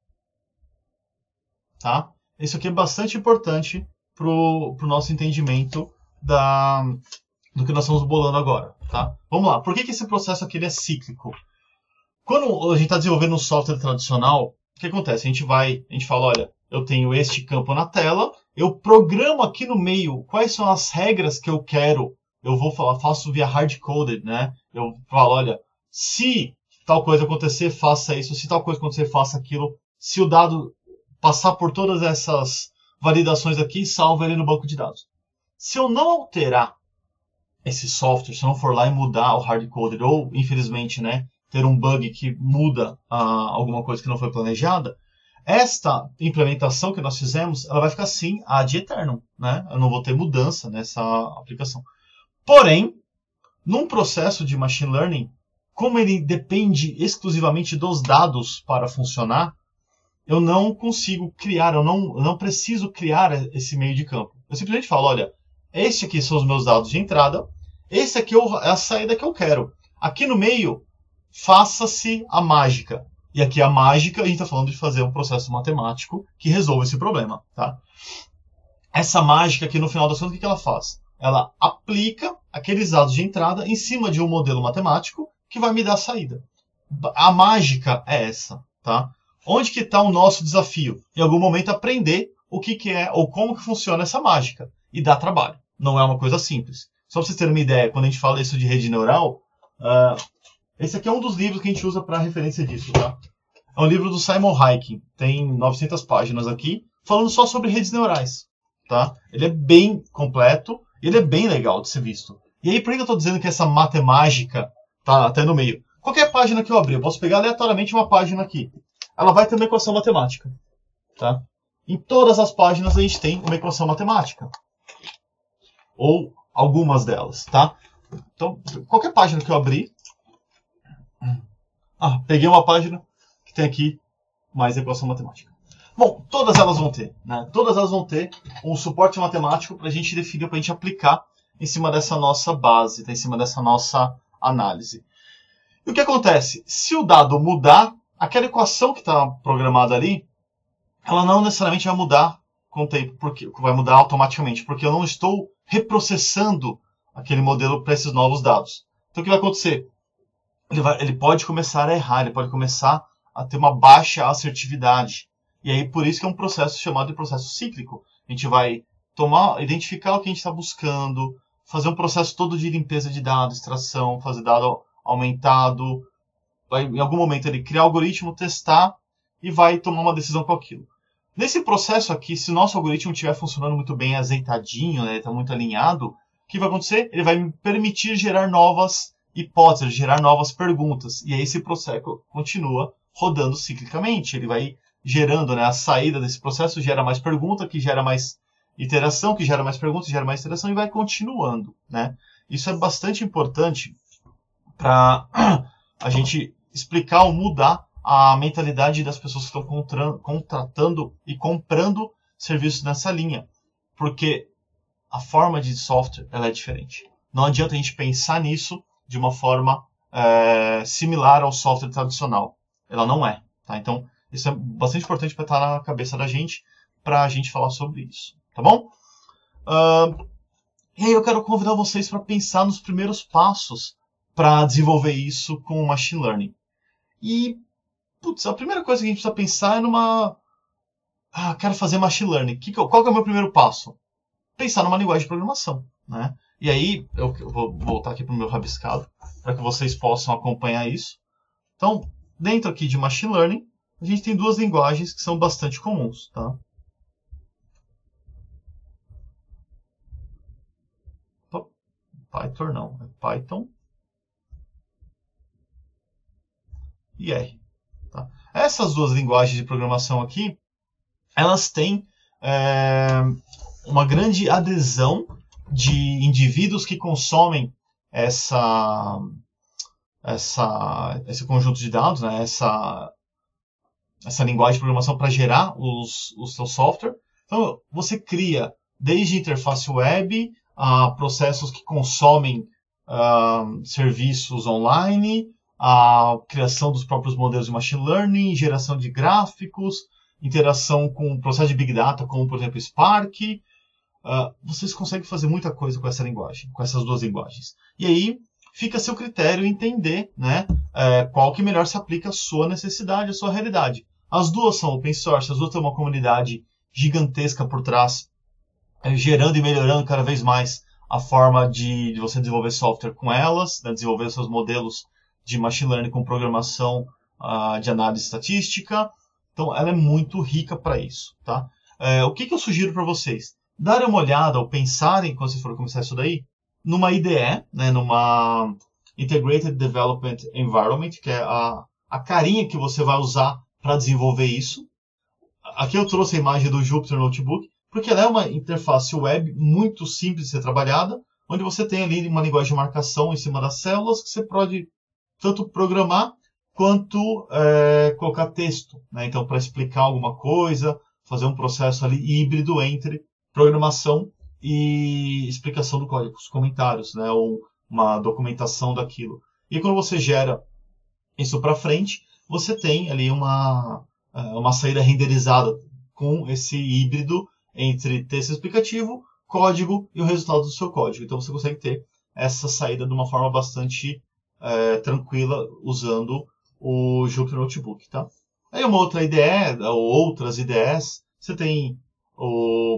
Tá? Isso aqui é bastante importante para o nosso entendimento do que nós estamos bolando agora. Tá? Vamos lá. Por que esse processo aqui ele é cíclico? Quando a gente está desenvolvendo um software tradicional, o que acontece? A gente fala, olha, eu tenho este campo na tela, eu programo aqui no meio quais são as regras que eu quero. Eu vou falar, faço via hard-coded, né? Eu falo, olha, se tal coisa acontecer, faça isso. Se tal coisa acontecer, faça aquilo. Se o dado passar por todas essas validações aqui, salva ele no banco de dados. Se eu não alterar esse software, se eu não for lá e mudar o hard-coded, ou, infelizmente, né, ter um bug que muda alguma coisa que não foi planejada, esta implementação que nós fizemos, ela vai ficar assim ad eternum, né? Eu não vou ter mudança nessa aplicação. Porém, num processo de machine learning, como ele depende exclusivamente dos dados para funcionar, eu não consigo criar, eu não preciso criar esse meio de campo. Eu simplesmente falo, olha, este aqui são os meus dados de entrada, esse aqui é a saída que eu quero. Aqui no meio, faça-se a mágica. E aqui a mágica, a gente está falando de fazer um processo matemático que resolva esse problema. Tá? Essa mágica aqui, no final das contas, o que ela faz? Ela aplica aqueles dados de entrada em cima de um modelo matemático que vai me dar a saída. A mágica é essa. Tá? Onde que está o nosso desafio? Em algum momento aprender o que é ou como que funciona essa mágica. E dá trabalho. Não é uma coisa simples. Só para vocês terem uma ideia, quando a gente fala isso de rede neural, esse aqui é um dos livros que a gente usa para referência disso. Tá? É um livro do Simon Hayek. Tem 900 páginas aqui, falando só sobre redes neurais. Tá? Ele é bem completo, ele é bem legal de ser visto. E aí, por que eu estou dizendo que essa matemática está até no meio? Qualquer página que eu abrir, eu posso pegar aleatoriamente uma página aqui. Ela vai ter uma equação matemática. Tá? Em todas as páginas a gente tem uma equação matemática. Ou algumas delas. Tá? Então, qualquer página que eu abrir... peguei uma página tem aqui mais equação matemática. Bom, todas elas vão ter, né? Todas elas vão ter um suporte matemático para a gente definir, para a gente aplicar em cima dessa nossa base, tá? Em cima dessa nossa análise. E o que acontece? Se o dado mudar, aquela equação que está programada ali, ela não necessariamente vai mudar com o tempo, porque vai mudar automaticamente, porque eu não estou reprocessando aquele modelo para esses novos dados. Então o que vai acontecer? Ele pode começar a errar, ele pode começar a ter uma baixa assertividade. E aí por isso que é um processo chamado de processo cíclico. A gente vai identificar o que a gente está buscando, fazer um processo todo de limpeza de dados, extração, fazer dado aumentado, vai em algum momento ele criar algoritmo, testar e vai tomar uma decisão com aquilo. Nesse processo aqui, se o nosso algoritmo estiver funcionando muito bem azeitadinho, né, está muito alinhado, o que vai acontecer? Ele vai me permitir gerar novas hipóteses, gerar novas perguntas. E aí esse processo continua rodando ciclicamente. Ele vai gerando, né, a saída desse processo, gera mais pergunta, que gera mais iteração, que gera mais perguntas, gera mais iteração e vai continuando, né? Isso é bastante importante para a gente explicar ou mudar a mentalidade das pessoas que estão contratando e comprando serviços nessa linha. Porque a forma de software ela é diferente. Não adianta a gente pensar nisso de uma forma similar ao software tradicional. Ela não é. Tá? Então, isso é bastante importante para estar na cabeça da gente, para a gente falar sobre isso. Tá bom? E aí eu quero convidar vocês para pensar nos primeiros passos para desenvolver isso com o Machine Learning. E, putz, a primeira coisa que a gente precisa pensar é numa... quero fazer Machine Learning. Qual que é o meu primeiro passo? Pensar numa linguagem de programação, né? E aí, eu vou voltar aqui para o meu rabiscado, para que vocês possam acompanhar isso. Então, dentro aqui de Machine Learning, a gente tem duas linguagens que são bastante comuns, tá? Python não, é Python e R. Tá? Essas duas linguagens de programação aqui, elas têm uma grande adesão de indivíduos que consomem esse conjunto de dados, né? essa linguagem de programação para gerar o seu software. Então, você cria desde interface web a processos que consomem serviços online, a criação dos próprios modelos de machine learning, geração de gráficos, interação com o processo de Big Data, como, por exemplo, Spark. Vocês conseguem fazer muita coisa com essa linguagem, com essas duas linguagens. E aí, fica a seu critério entender, né, qual que melhor se aplica à sua necessidade, à sua realidade. As duas são open source, as duas têm uma comunidade gigantesca por trás, gerando e melhorando cada vez mais a forma de você desenvolver software com elas, né, desenvolver seus modelos de machine learning com programação de análise estatística. Então, ela é muito rica para isso. Tá? O que eu sugiro para vocês? Darem uma olhada ou pensarem, quando vocês forem começar isso daí, numa IDE, né, numa Integrated Development Environment, que é a carinha que você vai usar para desenvolver isso. Aqui eu trouxe a imagem do Jupyter Notebook, porque ela é uma interface web muito simples de ser trabalhada, onde você tem ali uma linguagem de marcação em cima das células, que você pode tanto programar quanto colocar texto, né? Então, para explicar alguma coisa, fazer um processo ali híbrido entre programação e explicação do código, os comentários, né? Ou uma documentação daquilo. E quando você gera isso para frente, você tem ali uma saída renderizada com esse híbrido entre texto explicativo, código e o resultado do seu código. Então você consegue ter essa saída de uma forma bastante tranquila usando o Jupyter Notebook. Tá? Aí uma outra IDE, ou outras IDEs, você tem o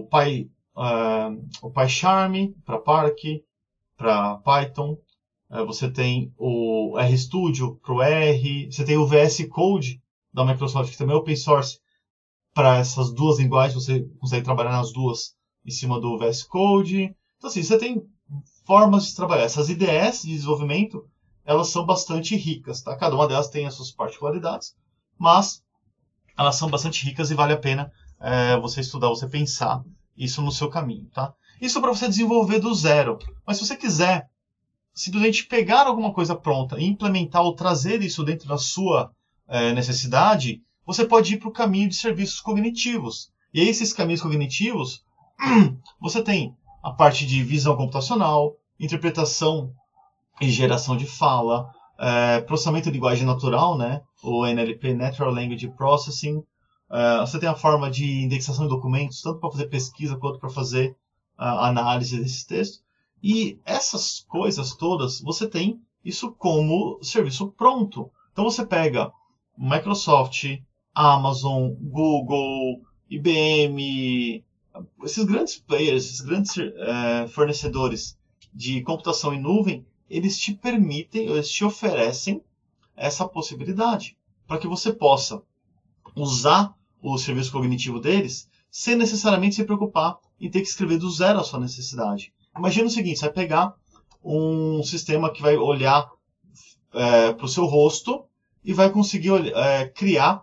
PyCharm para Spark, para Python, você tem o RStudio para o R, você tem o VS Code da Microsoft, que também é open source, para essas duas linguagens, você consegue trabalhar nas duas em cima do VS Code. Então, assim, você tem formas de trabalhar. Essas IDEs de desenvolvimento, elas são bastante ricas, tá? Cada uma delas tem as suas particularidades, mas elas são bastante ricas e vale a pena você estudar, você pensar isso no seu caminho, tá? Isso para você desenvolver do zero. Mas se você quiser simplesmente pegar alguma coisa pronta e implementar ou trazer isso dentro da sua necessidade, você pode ir para o caminho de serviços cognitivos. E aí, esses caminhos cognitivos, você tem a parte de visão computacional, interpretação e geração de fala, processamento de linguagem natural, né? O NLP, Natural Language Processing. Você tem a forma de indexação de documentos, tanto para fazer pesquisa quanto para fazer análise desses textos. E essas coisas todas, você tem isso como serviço pronto. Então você pega Microsoft, Amazon, Google, IBM, esses grandes players, esses grandes fornecedores de computação em nuvem, eles te permitem, eles te oferecem essa possibilidade para que você possa usar o serviço cognitivo deles sem necessariamente se preocupar em ter que escrever do zero a sua necessidade. Imagina o seguinte, você vai pegar um sistema que vai olhar para o seu rosto e vai conseguir criar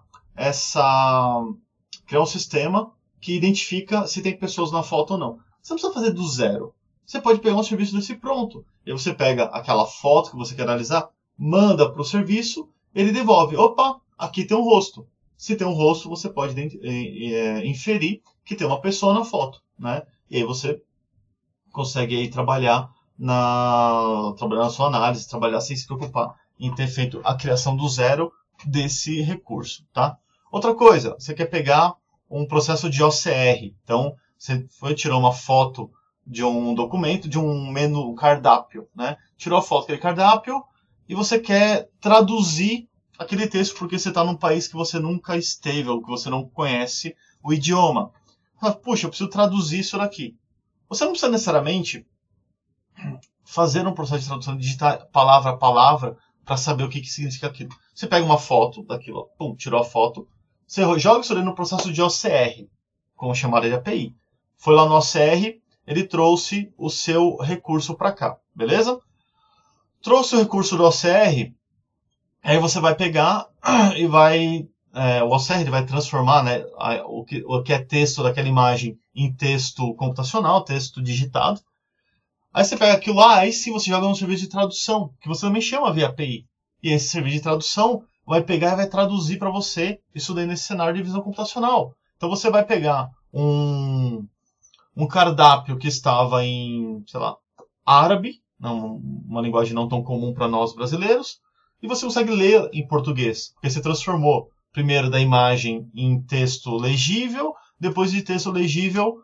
um sistema que identifica se tem pessoas na foto ou não. Você não precisa fazer do zero. Você pode pegar um serviço desse pronto. E aí você pega aquela foto que você quer analisar, manda para o serviço, ele devolve. Opa, aqui tem um rosto. Se tem um rosto, você pode inferir que tem uma pessoa na foto, né? E aí você consegue aí trabalhar na sua análise, trabalhar sem se preocupar em ter feito a criação do zero desse recurso, tá? Outra coisa, você quer pegar um processo de OCR. Então, você tirou uma foto de um documento, de um menu, um cardápio, né? Tirou a foto daquele cardápio e você quer traduzir aquele texto porque você está num país que você nunca esteve ou que você não conhece o idioma. Puxa, eu preciso traduzir isso daqui. Você não precisa necessariamente fazer um processo de tradução, digitar palavra a palavra para saber o que significa aquilo. Você pega uma foto daquilo, pum, tirou a foto, você joga isso ali no processo de OCR, com chamada de API. Foi lá no OCR, ele trouxe o seu recurso para cá, beleza? Trouxe o recurso do OCR, aí você vai pegar e vai... o OCR ele vai transformar, né, o que é texto daquela imagem em texto computacional, texto digitado. Aí você pega aquilo lá, aí sim você joga no serviço de tradução, que você também chama via API. E esse serviço de tradução vai pegar e vai traduzir para você isso daí nesse cenário de visão computacional. Então você vai pegar um cardápio que estava em, sei lá, árabe, uma linguagem não tão comum para nós brasileiros, e você consegue ler em português, porque você transformou primeiro da imagem em texto legível, depois de texto legível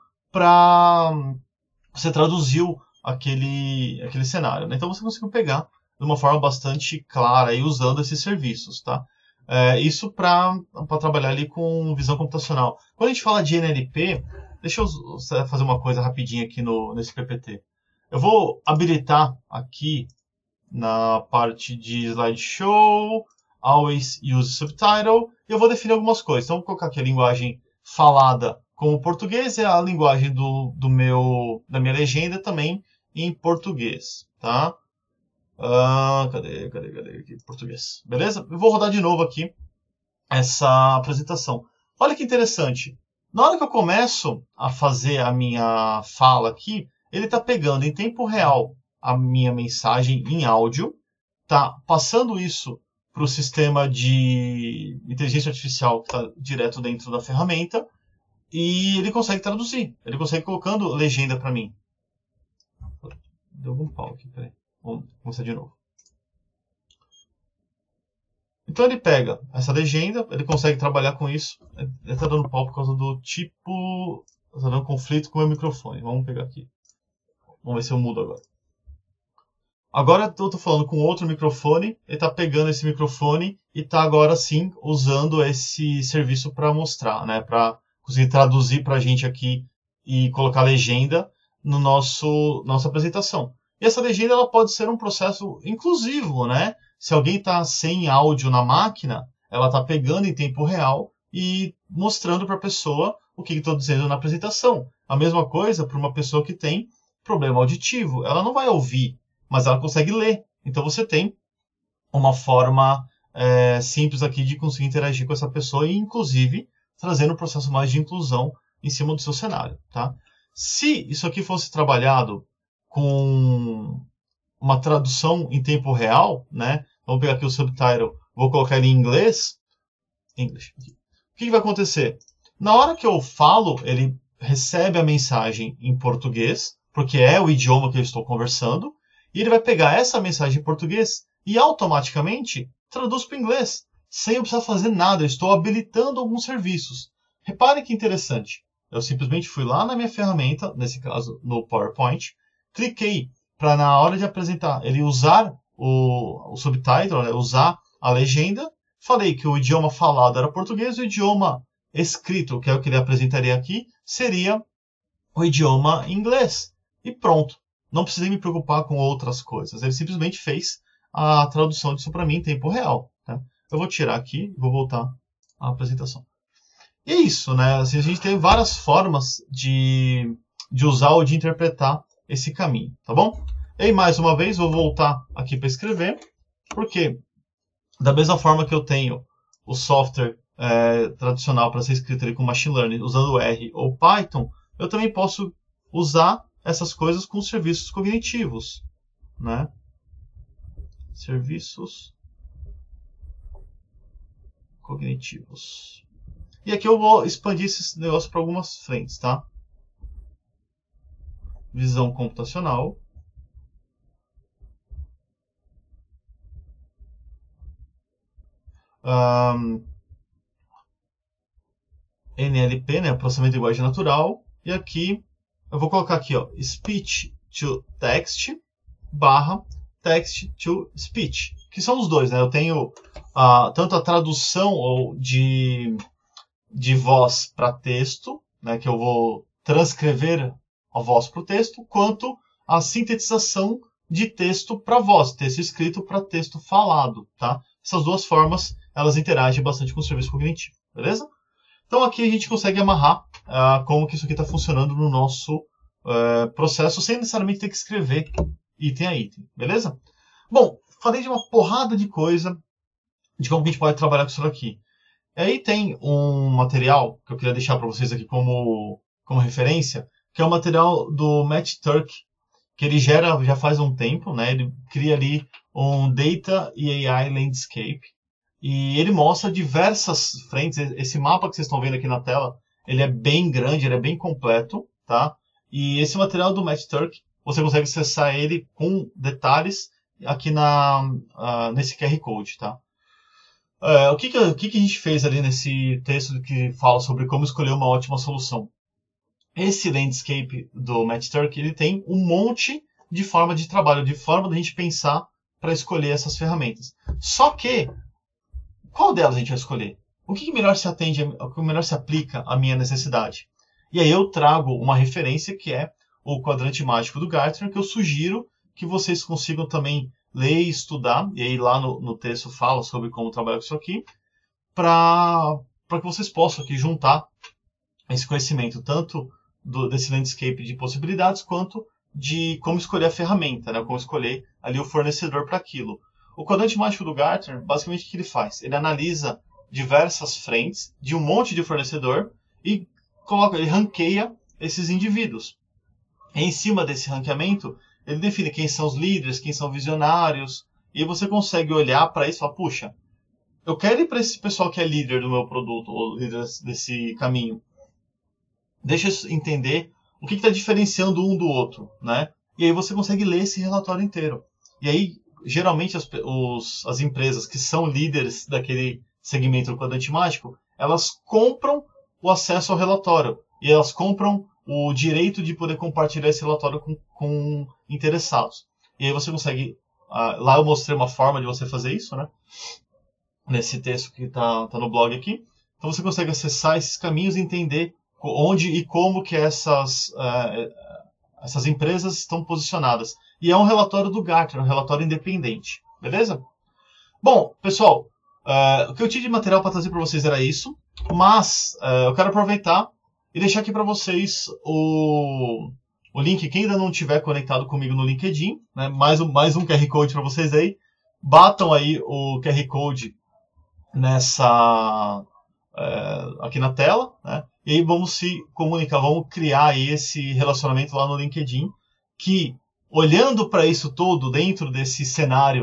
você traduziu aquele cenário, né? Então você conseguiu pegar de uma forma bastante clara e usando esses serviços, tá? Isso para trabalhar ali com visão computacional. Quando a gente fala de NLP, deixa eu fazer uma coisa rapidinho aqui nesse PPT. Eu vou habilitar aqui na parte de slideshow, always use subtitle, e eu vou definir algumas coisas. Então, vou colocar aqui a linguagem falada como português e a linguagem da minha legenda também em português, tá? Cadê aqui? Português. Beleza? Eu vou rodar de novo aqui essa apresentação. Olha que interessante. Na hora que eu começo a fazer a minha fala aqui, ele está pegando em tempo real a minha mensagem em áudio, tá passando isso para o sistema de inteligência artificial que está direto dentro da ferramenta e ele consegue traduzir. Ele consegue colocando legenda para mim. Deu algum pau aqui, peraí. Vamos começar de novo. Então ele pega essa legenda, ele consegue trabalhar com isso. Ele está dando pau por causa do tipo... Está dando conflito com o meu microfone. Vamos pegar aqui. Vamos ver se eu mudo agora. Agora eu estou falando com outro microfone. Ele está pegando esse microfone e está agora sim usando esse serviço para mostrar, né? Para conseguir traduzir para a gente aqui e colocar legenda no nossa apresentação. E essa legenda ela pode ser um processo inclusivo, né? Se alguém está sem áudio na máquina, ela está pegando em tempo real e mostrando para a pessoa o que estou dizendo na apresentação. A mesma coisa para uma pessoa que tem problema auditivo. Ela não vai ouvir, mas ela consegue ler. Então você tem uma forma simples aqui de conseguir interagir com essa pessoa e, inclusive, trazendo um processo mais de inclusão em cima do seu cenário, tá? Se isso aqui fosse trabalhado com uma tradução em tempo real, né? Vamos pegar aqui o subtitle, vou colocar ele em inglês. English. O que vai acontecer? Na hora que eu falo, ele recebe a mensagem em português, porque é o idioma que eu estou conversando, e ele vai pegar essa mensagem em português e automaticamente traduz para o inglês, sem eu precisar fazer nada. Eu estou habilitando alguns serviços. Repare que interessante. Eu simplesmente fui lá na minha ferramenta, nesse caso no PowerPoint, cliquei para na hora de apresentar ele usar o subtitle, né, usar a legenda. Falei que o idioma falado era português, o idioma escrito, que é o que ele apresentaria aqui, seria o idioma inglês. E pronto. Não precisei me preocupar com outras coisas. Ele simplesmente fez a tradução disso para mim em tempo real. Tá? Eu vou tirar aqui e vou voltar à apresentação. E é isso, né? Assim, a gente tem várias formas de usar ou de interpretar esse caminho, tá bom? E aí, mais uma vez, vou voltar aqui para escrever, porque da mesma forma que eu tenho o software tradicional para ser escrito ali com Machine Learning, usando R ou Python, eu também posso usar essas coisas com serviços cognitivos, né? Serviços cognitivos. E aqui eu vou expandir esse negócio para algumas frentes, tá? Visão computacional. NLP, né? Processamento de linguagem natural. E aqui eu vou colocar aqui, ó, Speech to Text barra Text to Speech. Que são os dois, né? Eu tenho tanto a tradução de voz para texto, né, que eu vou transcrever a voz para o texto, quanto a sintetização de texto para voz, texto escrito para texto falado, tá? Essas duas formas, elas interagem bastante com o serviço cognitivo, beleza? Então aqui a gente consegue amarrar como que isso aqui está funcionando no nosso processo, sem necessariamente ter que escrever item a item, beleza? Bom, falei de uma porrada de coisa, de como que a gente pode trabalhar com isso daqui. Aí tem um material que eu queria deixar para vocês aqui como referência, que é o material do Matt Turk, que ele gera já faz um tempo, né? Ele cria ali um Data e AI Landscape, e ele mostra diversas frentes. Esse mapa que vocês estão vendo aqui na tela, ele é bem grande, ele é bem completo, tá? E esse material do Matt Turk, você consegue acessar ele com detalhes aqui nesse QR Code, tá? O que a gente fez ali nesse texto que fala sobre como escolher uma ótima solução? Esse landscape do Matt Turk, ele tem um monte de forma de trabalho, de forma da gente pensar para escolher essas ferramentas. Só que, qual delas a gente vai escolher? O que melhor se atende, o que melhor se aplica à minha necessidade? E aí eu trago uma referência que é o quadrante mágico do Gartner, que eu sugiro que vocês consigam também ler e estudar, e aí lá no texto fala sobre como trabalhar com isso aqui, para que vocês possam aqui juntar esse conhecimento, tanto desse landscape de possibilidades, quanto de como escolher a ferramenta, né? Como escolher ali o fornecedor para aquilo. O quadrante mágico do Gartner, basicamente o que ele faz? Ele analisa diversas frentes de um monte de fornecedor e ele ranqueia esses indivíduos. E em cima desse ranqueamento, ele define quem são os líderes, quem são visionários, e você consegue olhar para isso e falar, puxa, eu quero ir para esse pessoal que é líder do meu produto, ou líder desse caminho. Deixa eu entender o que está diferenciando um do outro, né? E aí você consegue ler esse relatório inteiro. E aí, geralmente, as empresas que são líderes daquele segmento do quadrante mágico, elas compram o acesso ao relatório. E elas compram o direito de poder compartilhar esse relatório com interessados. E aí você consegue... lá eu mostrei uma forma de você fazer isso, né? Nesse texto que está no blog aqui. Então você consegue acessar esses caminhos e entender onde e como que essas empresas estão posicionadas. E é um relatório do Gartner, um relatório independente. Beleza? Bom, pessoal, o que eu tinha de material para trazer para vocês era isso. Mas eu quero aproveitar e deixar aqui para vocês o link. Quem ainda não estiver conectado comigo no LinkedIn, né, mais um QR Code para vocês aí. Batam aí o QR Code aqui na tela, né? E aí vamos se comunicar, vamos criar aí esse relacionamento lá no LinkedIn, que olhando para isso tudo dentro desse cenário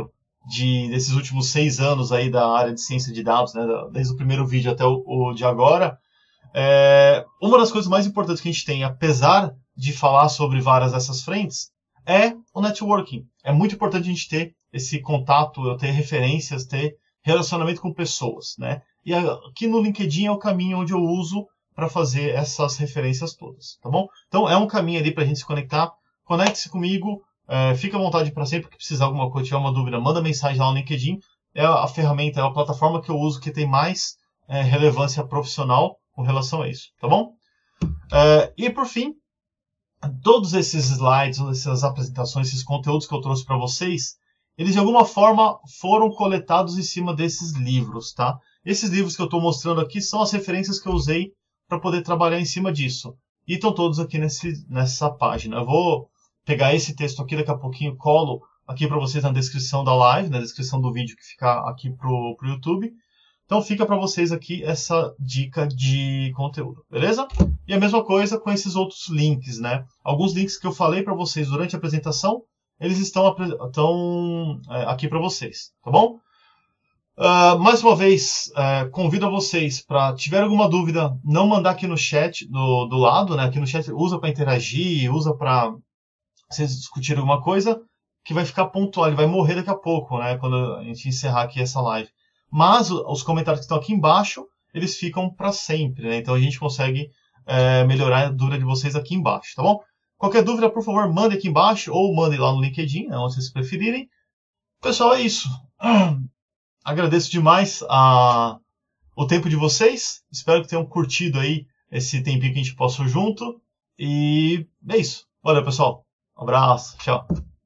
desses últimos 6 anos aí da área de ciência de dados, né, desde o primeiro vídeo até o de agora, uma das coisas mais importantes que a gente tem, apesar de falar sobre várias dessas frentes, é o networking. É muito importante a gente ter esse contato, ter referências, ter relacionamento com pessoas, né? E aqui no LinkedIn é o caminho onde eu uso para fazer essas referências todas, tá bom? Então é um caminho ali para a gente se conectar. Conecte-se comigo, fica à vontade para sempre que precisar alguma coisa, tiver uma dúvida, manda mensagem lá no LinkedIn. É a ferramenta, é a plataforma que eu uso que tem mais relevância profissional com relação a isso, tá bom? E por fim, todos esses slides, essas apresentações, esses conteúdos que eu trouxe para vocês, eles de alguma forma foram coletados em cima desses livros, tá? Esses livros que eu estou mostrando aqui são as referências que eu usei para poder trabalhar em cima disso. E estão todos aqui nessa página. Eu vou pegar esse texto aqui, daqui a pouquinho colo aqui para vocês na descrição da live, na descrição do vídeo que fica aqui pro YouTube. Então fica para vocês aqui essa dica de conteúdo, beleza? E a mesma coisa com esses outros links, né? Alguns links que eu falei para vocês durante a apresentação, eles estão aqui para vocês, tá bom? Mais uma vez, convido a vocês para, tiver alguma dúvida, não mandar aqui no chat do lado, né? Aqui no chat usa para interagir, usa para vocês discutirem alguma coisa, que vai ficar pontual, ele vai morrer daqui a pouco, né? Quando a gente encerrar aqui essa live. Mas os comentários que estão aqui embaixo, eles ficam para sempre, né? Então a gente consegue melhorar a dúvida de vocês aqui embaixo, tá bom? Qualquer dúvida, por favor, mande aqui embaixo ou mande lá no LinkedIn, né, onde vocês preferirem. Pessoal, é isso. Agradeço demais o tempo de vocês. Espero que tenham curtido aí esse tempinho que a gente passou junto. E é isso. Valeu, pessoal. Um abraço. Tchau.